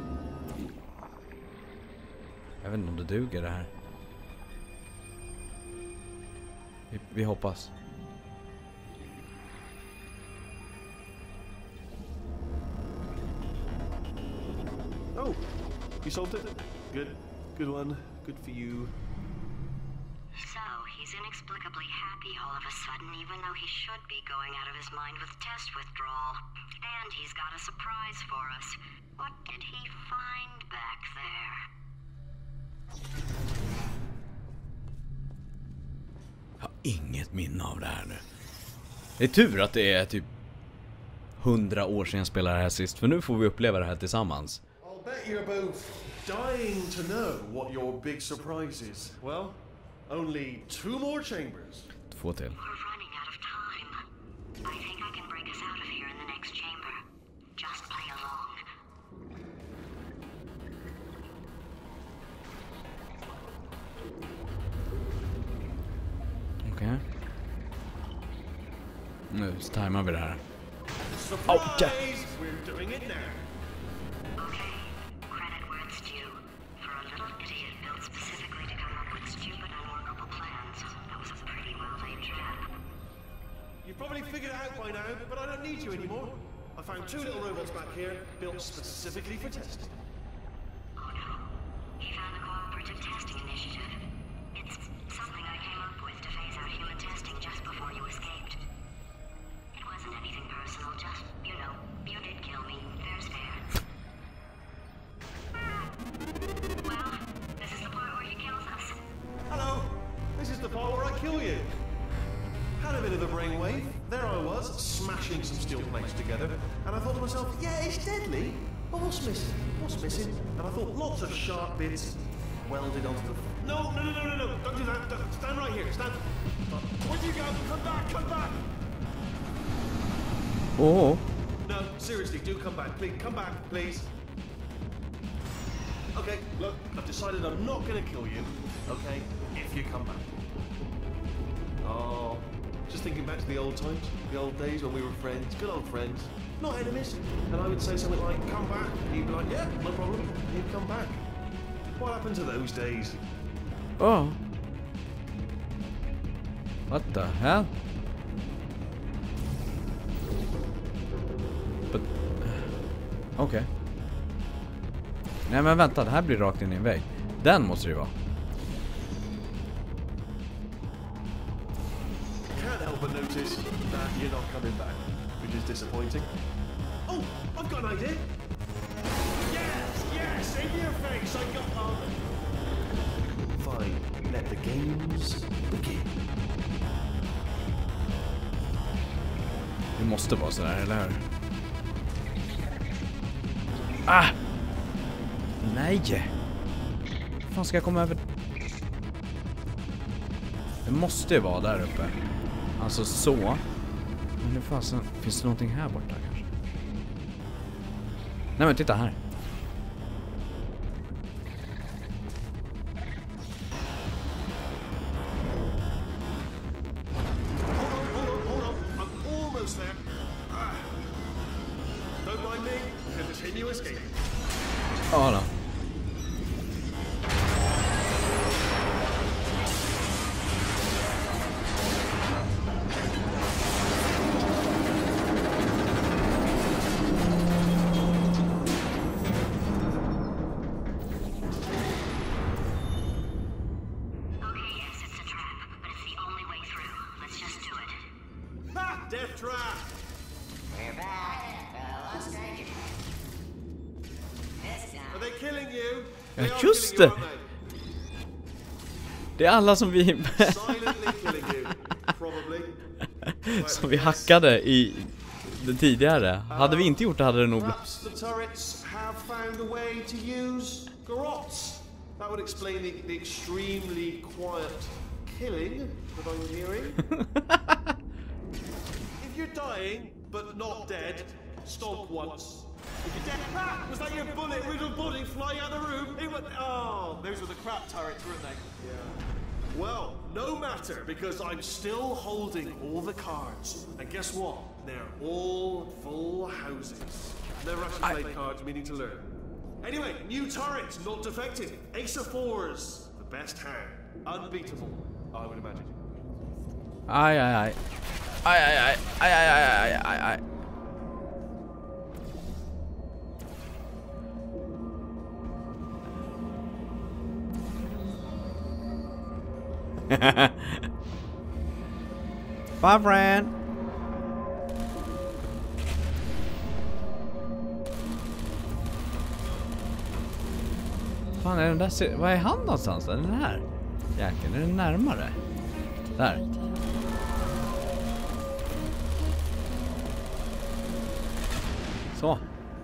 Jag vet inte om det duger det här. Vi hoppas. Oh, you solved it? Good. Good one. Good for you. So, he's inexplicably happy all of a sudden, even though he should be going out of his mind with test withdrawal. And he's got a surprise for us. What did he find back there? Jag har inget minne av det här nu. Det är tur att det är typ 100 år sedan jag spelade det här sist, för nu får vi uppleva det här tillsammans. I'll bet you're both dying to know what your big surprise is. Well, only 2 more chambers. 2 till. We're running out of time. I think I can break us out of here in the next chamber. Just play along. Okej. Nu tajmar vi det här. Surprise! We're doing it now. Okay, credit where it's due. For a little idiot built specifically to come up with stupid, unworkable plans, that was a pretty well-laid trap. You've probably figured it out by now, but I don't need you anymore. I found 2 little robots back here, built specifically for testing. Oh no, he found the Cooperative Testing Initiative. It's something I came up with to phase out human testing just before you escaped. It wasn't anything personal, just, you know, you did kill me. Fair's fair. Well, this is the part where he kills us. Hello! was, smashing some steel plates together, and I thought to myself, yeah, it's deadly, but what's missing? What's missing? And I thought, lots of sharp bits welded onto the... No, don't do that. Stand right here, stand. Where'd you go? Come back. Oh. No, seriously, do come back, please. Come back, please. Okay, look, I've decided I'm not going to kill you, okay, if you come back. Oh, just thinking back to the old times, the old days when we were friends, good old friends, not enemies. And I would say something like, come back, and you'd be like, yeah, no problem, and you'd come back. What happened to those days? Oh. What the hell? But... Okej. Nej men vänta, det här blir rakt in i en vägg. Den måste det ju vara. Can't help but notice that you're not coming back, which is disappointing. Oh, I've got an idea. Yes, in your face, I got Fine, let the games begin. Det måste vara sådär, eller hur? Ah! Nej! Hur fan ska jag komma över? Det måste ju vara där uppe. Alltså så. Men hur fasen, finns det någonting här borta kanske? Nej men titta här. Hold on. I'm almost there. Don't mind me. Continue escaping. Ja då. Death trap! We're back. Let's take it. This time. Are they killing you? Ja, They are just killing you, det. aren't they? Det är alla som vi... Silently killing you, probably. som vi hackade i det tidigare. Hade vi inte gjort det hade det nog... Perhaps the turrets have found a way to use garrots. That would explain the extremely quiet killing that I'm hearing. If you're dying, but not dead, stomp once. If you're dead, was that your bullet-riddled body flying out of the room? It went, oh, those were the crap turrets, weren't they? Yeah. Well, no matter, because I'm still holding all the cards. And guess what? They're all full houses. Never actually played cards, meaning to learn. Anyway, new turret, not defective. Ace of fours, the best hand. Unbeatable, I would imagine. Aj, aj, aj. Aj, aj, aj. Aj, aj, aj, aj, aj, aj. Bye, friend. Fan, är den där... Vad är han någonstans? Är den här? Jäkeln, är den närmare? Där. Så.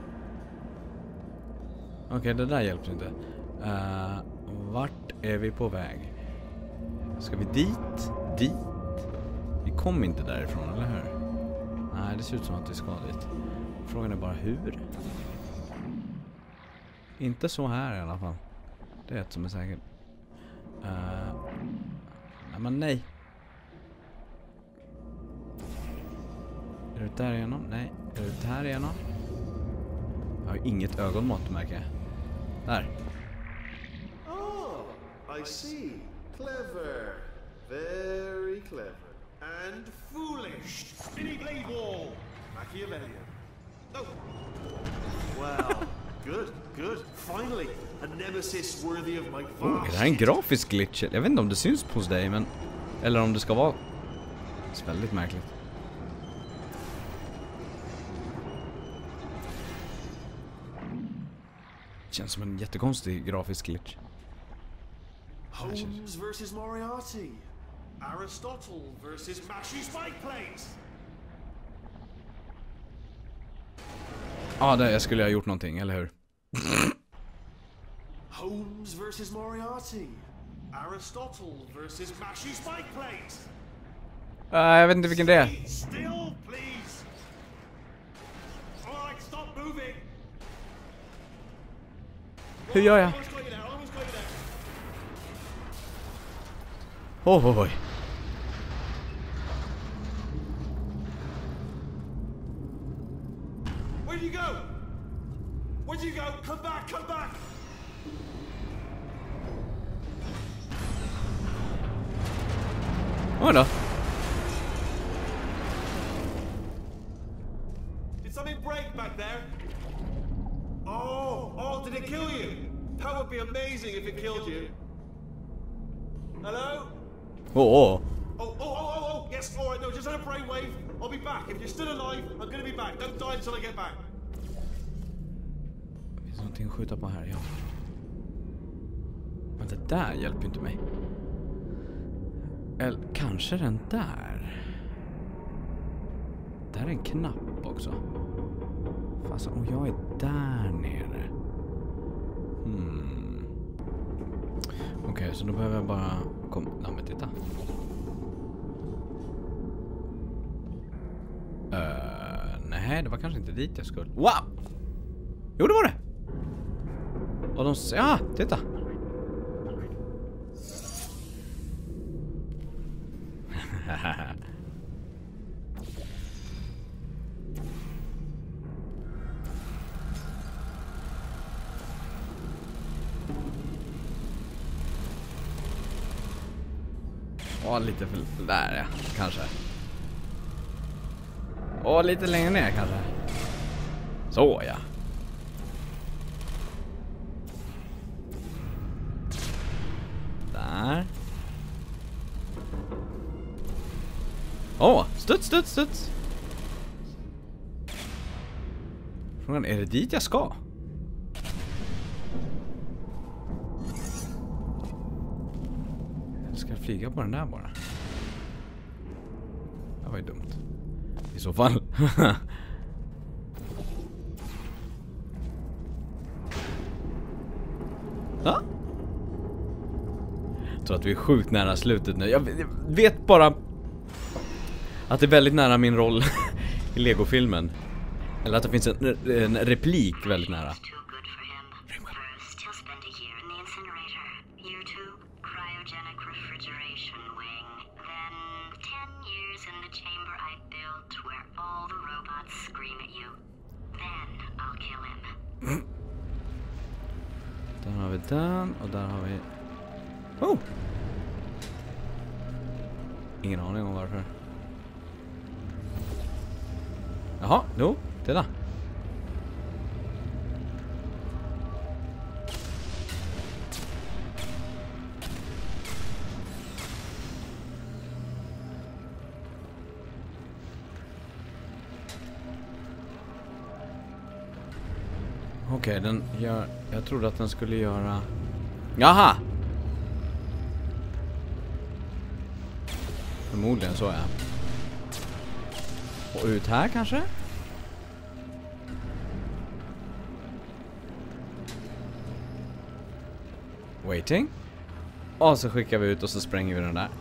Okej, det där hjälper inte. Vart är vi på väg? Ska vi dit? Dit? Vi kom inte därifrån, eller hur? Nej, det ser ut som att vi ska dit. Frågan är bara hur? Inte så här i alla fall. Det är ett som är säkert. Nej, men nej. Är det ut där igenom? Nej. Är det ut här igenom? Jag har inget ögonmått, märker jag. Där. Oh, I see. Clever. Very clever. And foolish. Spinny blade wall. Machiavellian. Oh. Well, good. Finally, a nemesis worthy of my vast... Är det här en grafisk glitch? Jag vet inte om det syns hos dig, men... Eller om det ska vara... Det är väldigt märkligt. Känns som en jättekonstig grafisk glitch. Holmes versus Moriarty. Aristotle versus Mashy Spike Plates. Ja, där jag skulle ha gjort någonting, eller hur? Holmes versus Moriarty. Aristotle versus Mashy Spike Plate. Jag vet inte vilken det är. Still, please. All right, stop moving. Hur gör jag? Almost got you there, almost got you there. Oj. Where'd you go? Where'd you go? Come back, come back. Oj då. Did something break back there? Oh, did it kill you? That would be amazing if it killed you. Hello? Oh. Oh, yes, all right, no, just had a brainwave. I'll be back. If you're still alive, I'm gonna be back. Don't die until I get back. Det finns någonting att skjuta på här, ja. Men det där hjälper ju inte mig. Eller kanske den där. Där är en knapp också. Fast om jag är där nere. Okej, så då behöver jag bara komma. Nej, men titta. Nej, det var kanske inte dit jag skulle. Wow! Jo, det var det! Och de... Ja, titta! Lite för där, ja, kanske. Lite längre ner kanske. Så, ja. Där. Studs. Frågan, är det dit jag ska? Jag ska flyga på den där bara. Det var ju dumt. I så fall. Ja? Jag tror att vi är sjukt nära slutet nu. Jag vet bara att det är väldigt nära min roll i Lego-filmen. Eller att det finns en replik väldigt nära. Där har vi den och där har vi... Oh! Ingen aning om varför. Jaha, jo, titta. Okej, den gör... Jag trodde att den skulle göra... Jaha! Förmodligen så, ja. Och ut här kanske? Waiting. Och så skickar vi ut och så spränger vi den där.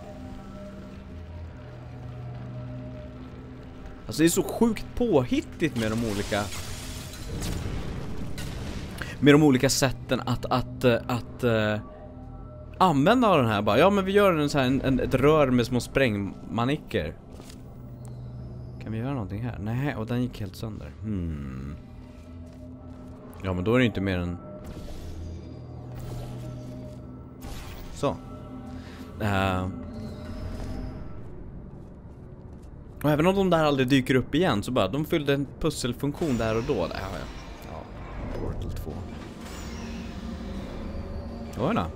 Alltså det är så sjukt påhittigt med de olika... Med de olika sätten att använda den här bara. Ja, men vi gör en så här ett rör med små sprängmanicker. Kan vi göra någonting här? Nej, och den gick helt sönder. Ja, men då är det inte mer än så. Och även om de där aldrig dyker upp igen så bara, de fyllde en pusselfunktion där och då. Ja. Portal 2. Oj då.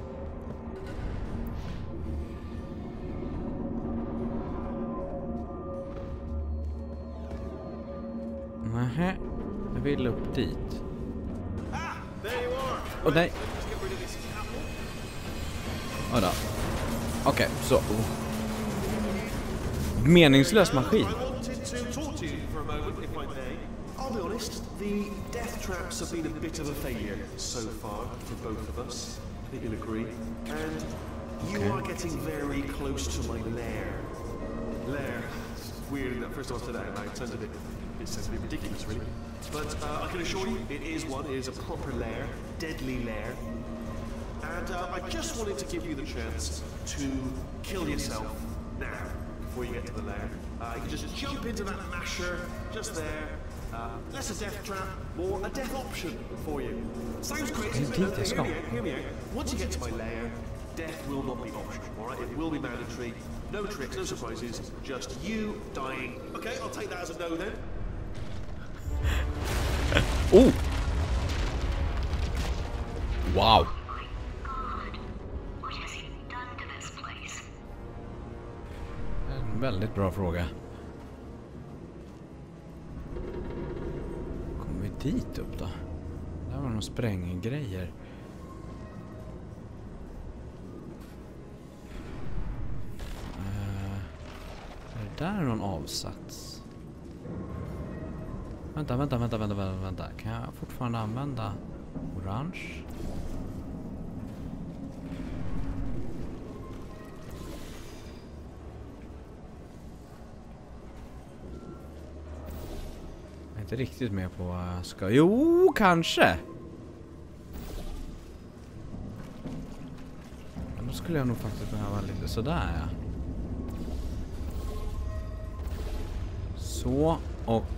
Nähä, jag vill upp dit. Och nej. Oj då. Okej, så. Meningslös maskin. I'll be honest, the death traps have been a bit of a failure so far for both of us. I think you'll agree. And you are getting very close to my lair. Lair. Weird that first time I said that, it sounds a bit ridiculous, really. But I can assure you, it is one. It is a proper lair, deadly lair. And I just wanted to give you the chance to kill yourself now, before you get to the lair. You can just jump into that masher, just there. Less a death trap, more a death option for you. Sounds crazy, but no, hear me out. Once you get to my lair, death will not be optional, alright? It will be mandatory. No tricks, no surprises, just you dying. Okay, I'll take that as a no then. Oh! Wow! En väldigt bra fråga. Kommer vi dit upp då? Där var någon spränggrejer. Är det där någon avsats? Vänta. Kan jag fortfarande använda orange? Jag är inte riktigt med på vad jag ska... Jo, kanske! Men då skulle jag nog faktiskt behöva lite sådär, ja. Så, och...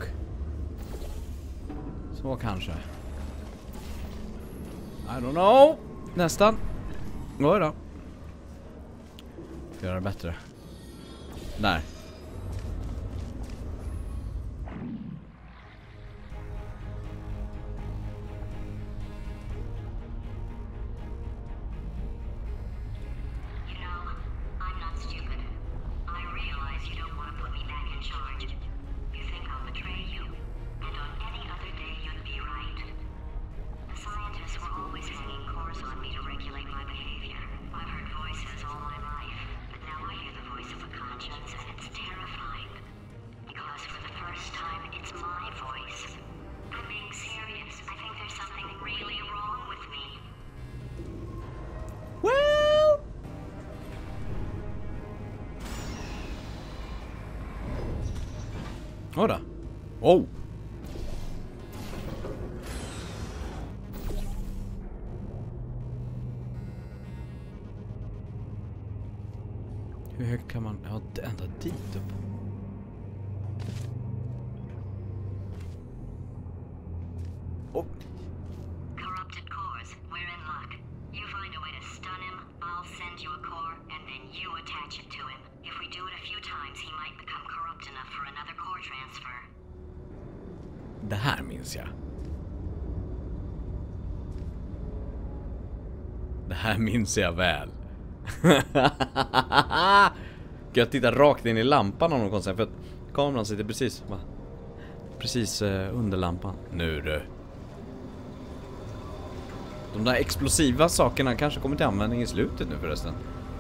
Så kanske. I don't know. Nästan. Oj då. Ska göra det bättre. Där. Ora. Oh. Hur högt kan man ända dit upp? Oh. Corrupted cores, we're in luck. You find a way to stun him, I'll send you a core, and then you attach it to him. If we do it a few times, he might become corrupt enough for another core transfer. Det här minns jag. Det här minns jag väl. Jag tittar rakt in i lampan av någon konstigt, för att kameran sitter precis under lampan. Nu du. De där explosiva sakerna kanske kommer till användning i slutet nu förresten.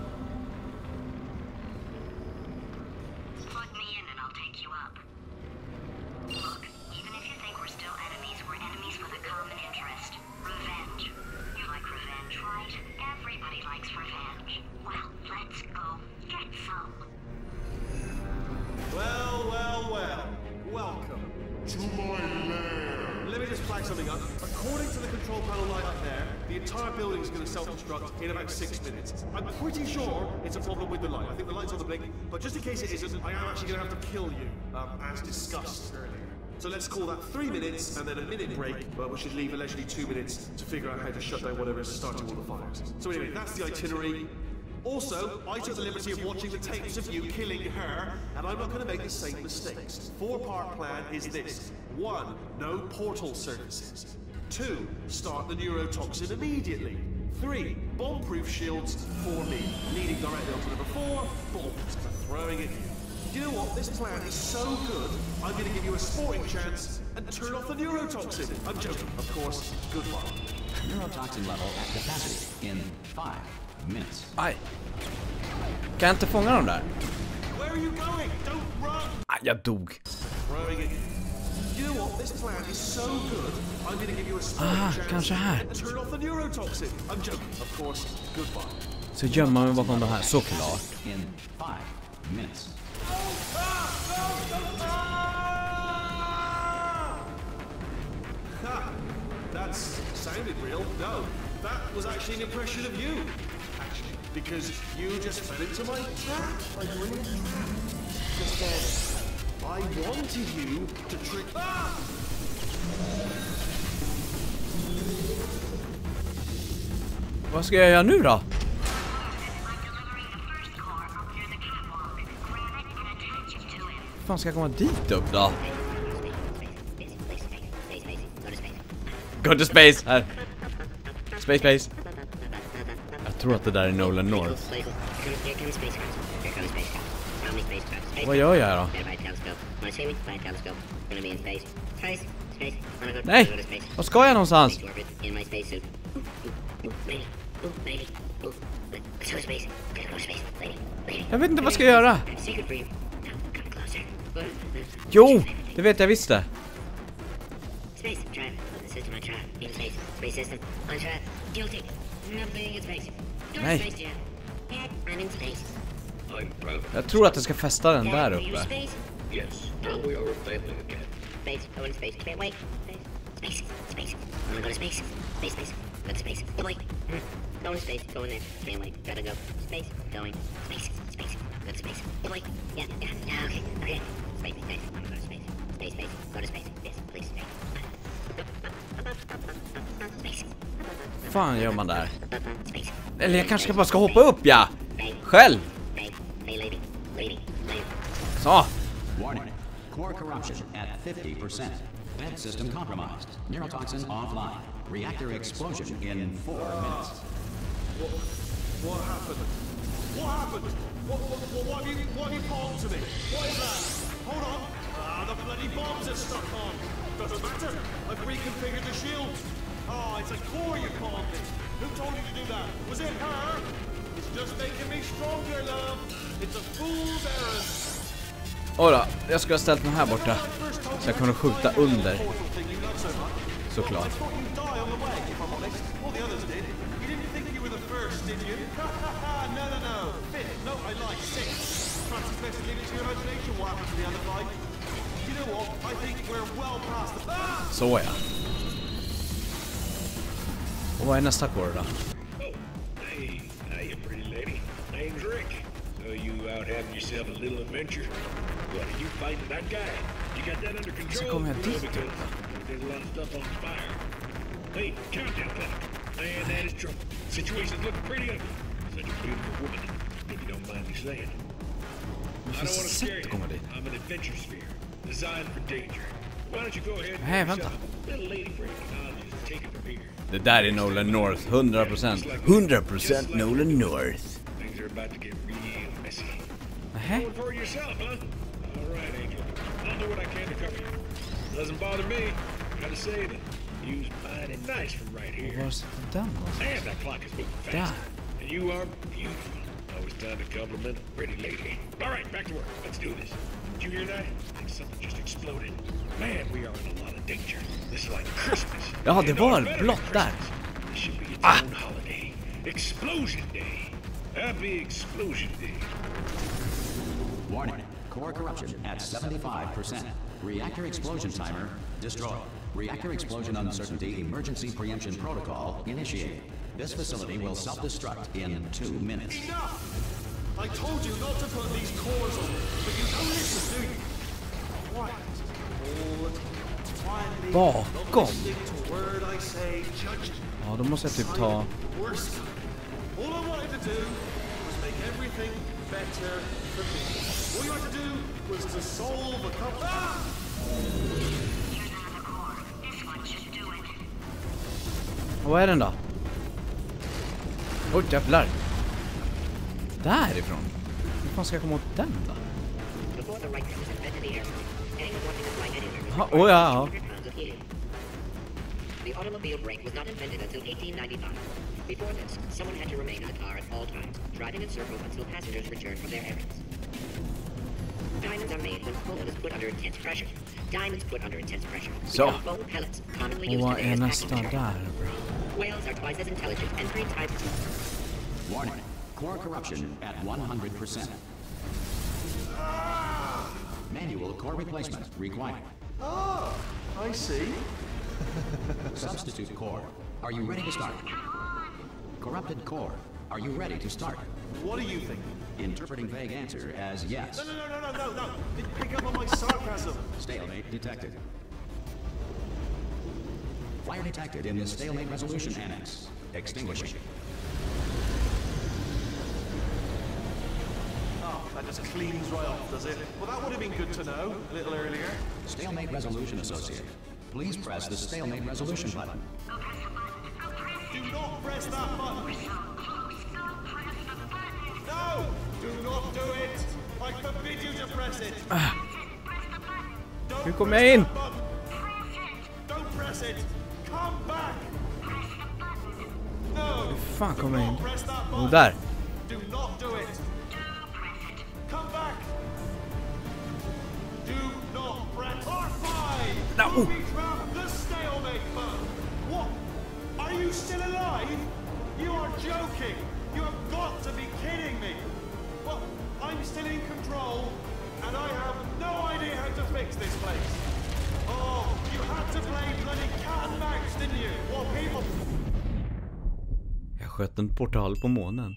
According to the control panel light up there, the entire building is going to self-destruct in about 6 minutes. I'm pretty sure it's a problem with the light. I think the light's on the blink, but just in case it isn't, I am actually going to have to kill you, as discussed earlier. So let's call that 3 minutes and then a minute break, but we should leave allegedly 2 minutes to figure out how to shut down whatever is starting all the fires. So anyway, that's the itinerary. Also, I took the liberty of watching the tapes of you killing her, and I'm not going to make the same mistakes. 4-part plan is this. 1. No portal surfaces. 2. Start the neurotoxin immediately. 3. Bomb-proof shields for me. Leading directly onto number 4. Bombs. Throwing it in. You know what? This plan is so good, I'm going to give you a sporting chance and turn off the neurotoxin. I'm joking, of course. Goodbye. Neurotoxin level at capacity in 5 minutes. Aj. Kan jag inte fånga dem där? Where are you going? Don't run! Aj, jag dog. Throwing it in. You know what? This plan is so good. I'm going to give you a strong kanske här. chance to turn off the neurotoxin. I'm joking, of course. Goodbye. Så gömma mig bakom det här, såklart. In 5 minutes. Ha! That's sounded real. No, that was actually an impression of you. Actually, because you just fell into my trap. My brilliant trap. Just then, I wanted you to trick. Ah! Vad ska jag göra nu då? Hur fan ska jag komma dit upp då? Go to space! Här! Space, space! Jag tror att det där är Nolan North. Vad gör jag då? Nej! Vad ska jag någonstans? Jag vet inte vad jag ska göra. Jo, det vet jag visst det. Nej. Jag tror att jag ska fästa den där uppe. Going to space, going there, can't wait, gotta go. Space, going, space, space, go to space. Wait, yeah, okay, okay. Space, guys, I'm gonna go to space. Space, space, go to space. Yes, please, space. Space. Fan gör man där? Space. Eller jag kanske bara ska hoppa upp, ja! Själv! Hey, lady, lady. Så! Warning. Core corruption at 50%. Vent system compromised. Neurotoxin offline. Reactor explosion in 4 minutes. What happened? What happened? What have you called to me? What is that? Hold on. The bloody bombs are stuck on. Doesn't matter. I've reconfigured the shield. Oh, it's a core you called me. Who told you to do that? Was it her? It's just making me stronger, love. It's a fool's errand. Oj då, jag skulle ha ställt den här borta. Så jag kunde skjuta under. Såklart. Så ja. Och vad är nästa kår då? Hey, how you pretty lady? Name's Rick. So you out having yourself a little adventure? What, are you fighting that guy? You got that under control? Så kommer jag dit Because upp. there's a lot of stuff on fire. Hey, count that thing. Man, that is trouble. Situation's looking pretty ugly. Such a beautiful woman, if you don't mind me saying. I don't want to scare you. I'm an adventure sphere, designed for danger. Why don't you go ahead and Hey, get vänta. yourself a little lady break and I'll just take it from here. Det där är Nolan North, 100%. 100% Nolan North. Things are about to get real messy. Nähä? Going for it yourself, huh? All right, Angel. I'll do what I can to cover you. Doesn't bother me. Gotta say that you's mighty nice from right here. Var sitter den någonstans? And that clock is moving fast. Där. And you are beautiful. Always time to compliment a pretty lady. All right, back to work. Let's do this. Did you hear that? I think something just exploded. Man, we are in a lot of danger. This is like Christmas. Ja, det And var no better blått than där. Christmas. This should be its own holiday. Explosion Day. Happy Explosion Day. Warning. Core corruption at 75%. Reactor explosion timer destroyed. Reactor explosion uncertainty emergency preemption protocol initiated. This facility will self-destruct in 2 minutes. Enough! I told you not to put these cores on, but you don't listen, do you? Quiet. All quietly. Bakom. Not listening to a word I say, judge. Ja, då måste jag typ ta... Worst. All I wanted to do was make everything better for me. All you had to do was to solve a couple. Ah! Here's another core. This one should do it. Vad är den då? Oj, jävlar. Därifrån? Hur fan ska jag komma åt den då? Before the right was invented the air, anyone wanting to fly anywhere was Oh, ja. pounds of helium. The automobile brake was not invented until 1895. Before this, someone had to remain in the car at all times, driving in circles until passengers returned from their errands. Diamonds are made when coal is put under intense pressure. Diamonds put under intense pressure. Så. Bone pellets, commonly Och used vad today är as nästa packing material. där, bro? Whales are twice as intelligent and 3 times. Warning. Core corruption at 100%. Manual core replacement required. Ah, I see. Substitute core. Are you ready to start? Corrupted core. Are you ready to start? What do you think? Interpreting vague answer as yes. No. Pick up on my sarcasm. Stalemate detected. Fire detected in the stalemate resolution annex. Extinguishing. Oh, that just cleans right off, does it? Well, that would have been good to know a little earlier. Stalemate resolution associate. Please press the stalemate resolution button. Do not press that button. No! Do not do it! I forbid you to press it! Don't Nu kommer press jag in! that button. Don't press it! Come back! No! Hur fan kommer jag in? Don't press that Och button. där! Do not do it! Come back! Do not press R5! No. Booby trap the stalemate button! What? Are you still alive? You are joking! You have got to be kidding me! Well, I'm still in control, and I have no idea how to fix this place. Oh, you had to play bloody cat and mouse, didn't you? Well, people... Jag sköt en portal på månen.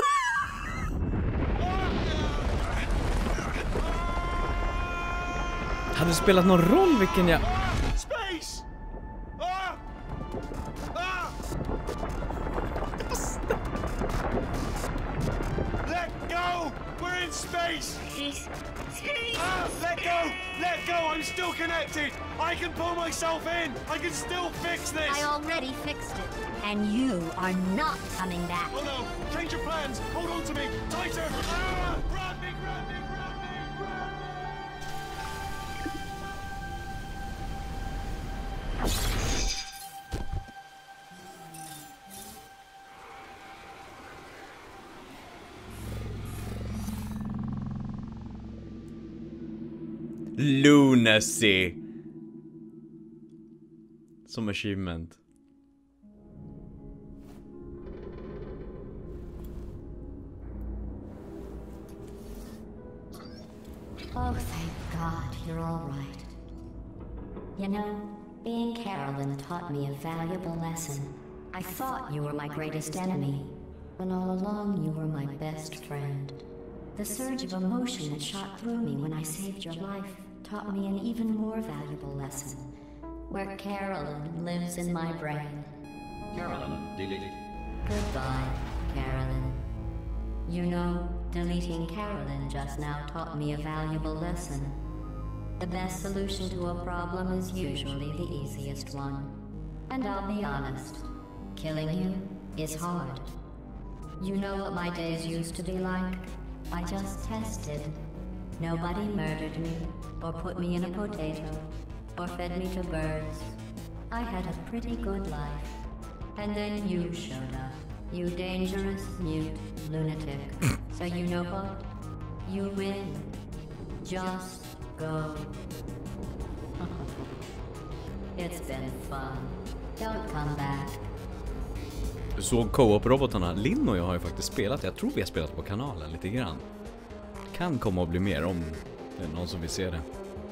Hade det spelat någon roll vilken jag... Space! Ah! Ah! Let go! We're in space! Space. Space. Ah, let go! Let go! I'm still connected! I can pull myself in! I can still fix this! I already fixed it. And you are not coming back. Oh no! Change your plans! Hold on to me! Tighter! Ah! Grab me! Grab me! Grab me! Grab me! Lunacy! Som achievement. Oh, thank God, you're all right. You know, being Carolyn taught me a valuable lesson. I thought you were my greatest enemy, when all along you were my best friend. The surge of emotion that shot through me when I saved your life taught me an even more valuable lesson, where Carolyn lives in my brain. Carolyn deleted. Goodbye, Carolyn. You know, deleting Carolyn just now taught me a valuable lesson. The best solution to a problem is usually the easiest one. And I'll be honest, killing you is hard. You know what my days used to be like? I just tested. Nobody murdered me, or put me in a potato, or fed me to birds. I had a pretty good life. And then you showed up. You dangerous, mute lunatic. So you know what? You win. Just go. It's been fun. Don't come back. Du såg co-op-robotarna. Linn och jag har ju faktiskt spelat. Jag tror vi har spelat på kanalen lite grann. Kan komma att bli mer om det är någon som vill se det.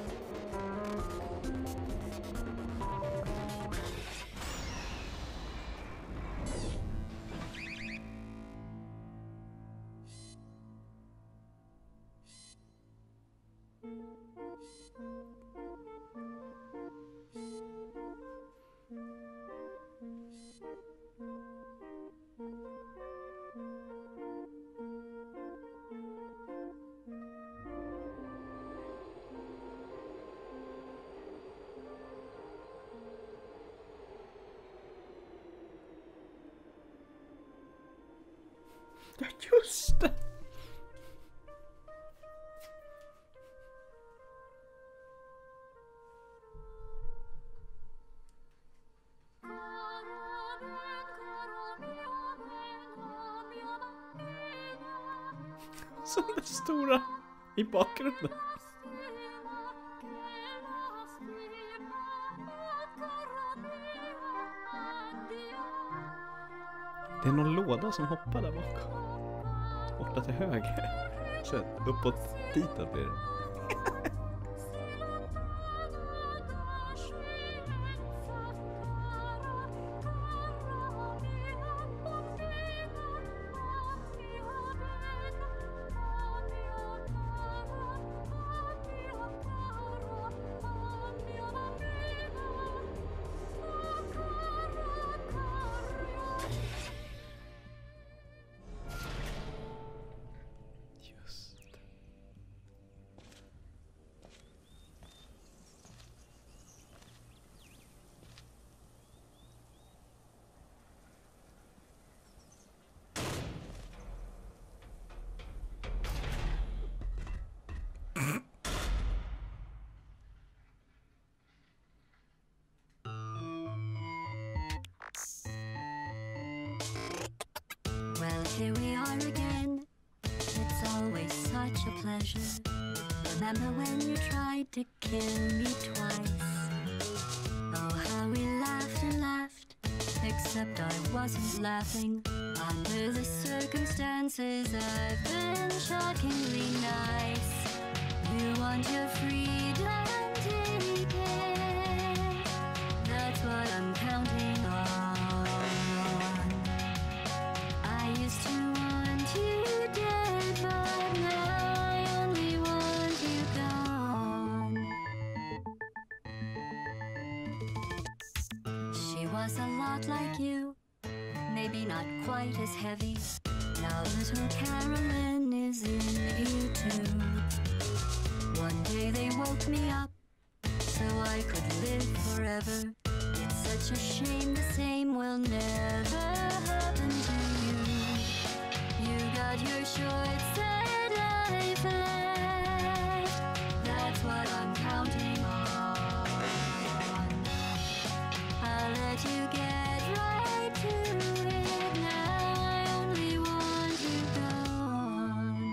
Ja, just det. Så det stora i bakgrunden. Det är någon låda som hoppar där bakom. Borta till höger. Så uppåt ditåt blir det. Well, here we are again. It's always such a pleasure. Remember when you tried to kill me twice? Oh, how we laughed and laughed. Except I wasn't laughing. Under the circumstances, I've been shockingly nice. You want your freedom, take it. That's what I'm counting on. I used to want you dead, but now I only want you gone. She was a lot like you, maybe not quite as heavy. Now little Carolyn is in you too. One day they woke me up so I could live forever. It's such a shame the same will never happen to you. You got your short set life left. That's what I'm counting on. I'll let you get right to it. Now I only want you gone.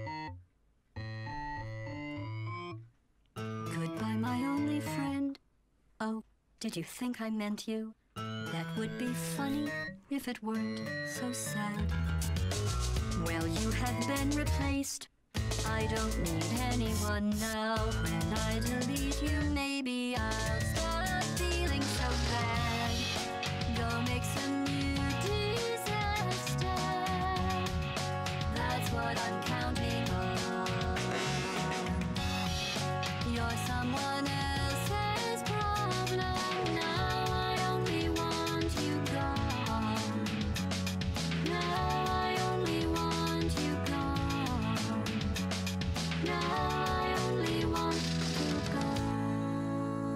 Goodbye, my only friend. Oh, did you think I meant you? That would be funny if it weren't so sad. Well, you have been replaced. I don't need anyone now. When I delete you, maybe I'll stop feeling so bad. Go make some new disaster. That's what I'm counting on. You're someone else's problem. Now I only want you gone. Now I only want you gone. Now I only want you gone.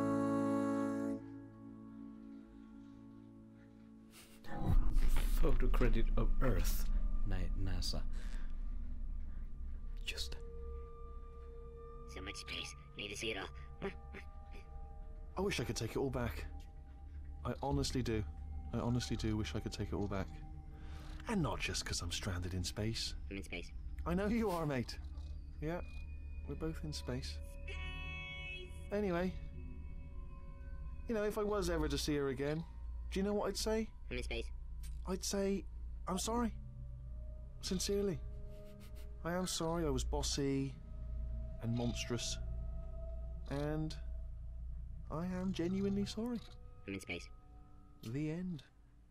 Photo credit of Earth. Nej, NASA. Just det. So much space. Need to see it all. I wish I could take it all back. I honestly do. I honestly do wish I could take it all back. And not just because I'm stranded in space. I'm in space. I know you are, mate. Yeah, we're both in space. Anyway, you know, if I was ever to see her again, do you know what I'd say? I'm in space. I'd say, I'm sorry. Sincerely. I am sorry I was bossy and monstrous. And I am genuinely sorry. I'm in space. The end.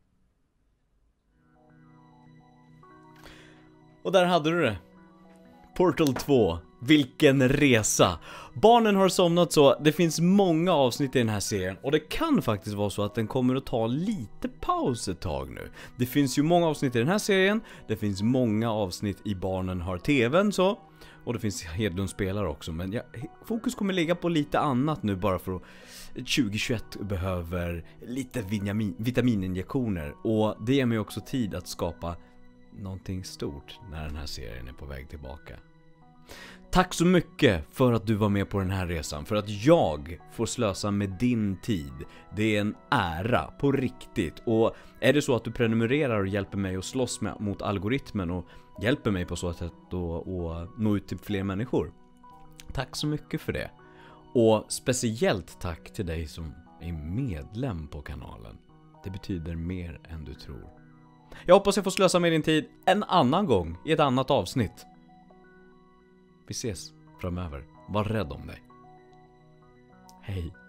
Och där hade du det. Portal 2. Vilken resa. Barnen har somnat så. Det finns många avsnitt i den här serien. Och det kan faktiskt vara så att den kommer att ta lite paus ett tag nu. Det finns ju många avsnitt i den här serien. Det finns många avsnitt i Barnen har TVn så. Och det finns Hedlund spelar också. Men fokus kommer ligga på lite annat nu bara för att 2021 behöver lite vitamininjektioner. Och det ger mig också tid att skapa någonting stort när den här serien är på väg tillbaka. Tack så mycket för att du var med på den här resan. För att jag får slösa med din tid. Det är en ära på riktigt. Och är det så att du prenumererar och hjälper mig att slåss mot algoritmen och hjälper mig på så sätt att nå ut till fler människor. Tack så mycket för det. Och speciellt tack till dig som är medlem på kanalen. Det betyder mer än du tror. Jag hoppas jag får slösa med din tid en annan gång i ett annat avsnitt. Vi ses framöver. Var rädd om dig. Hej.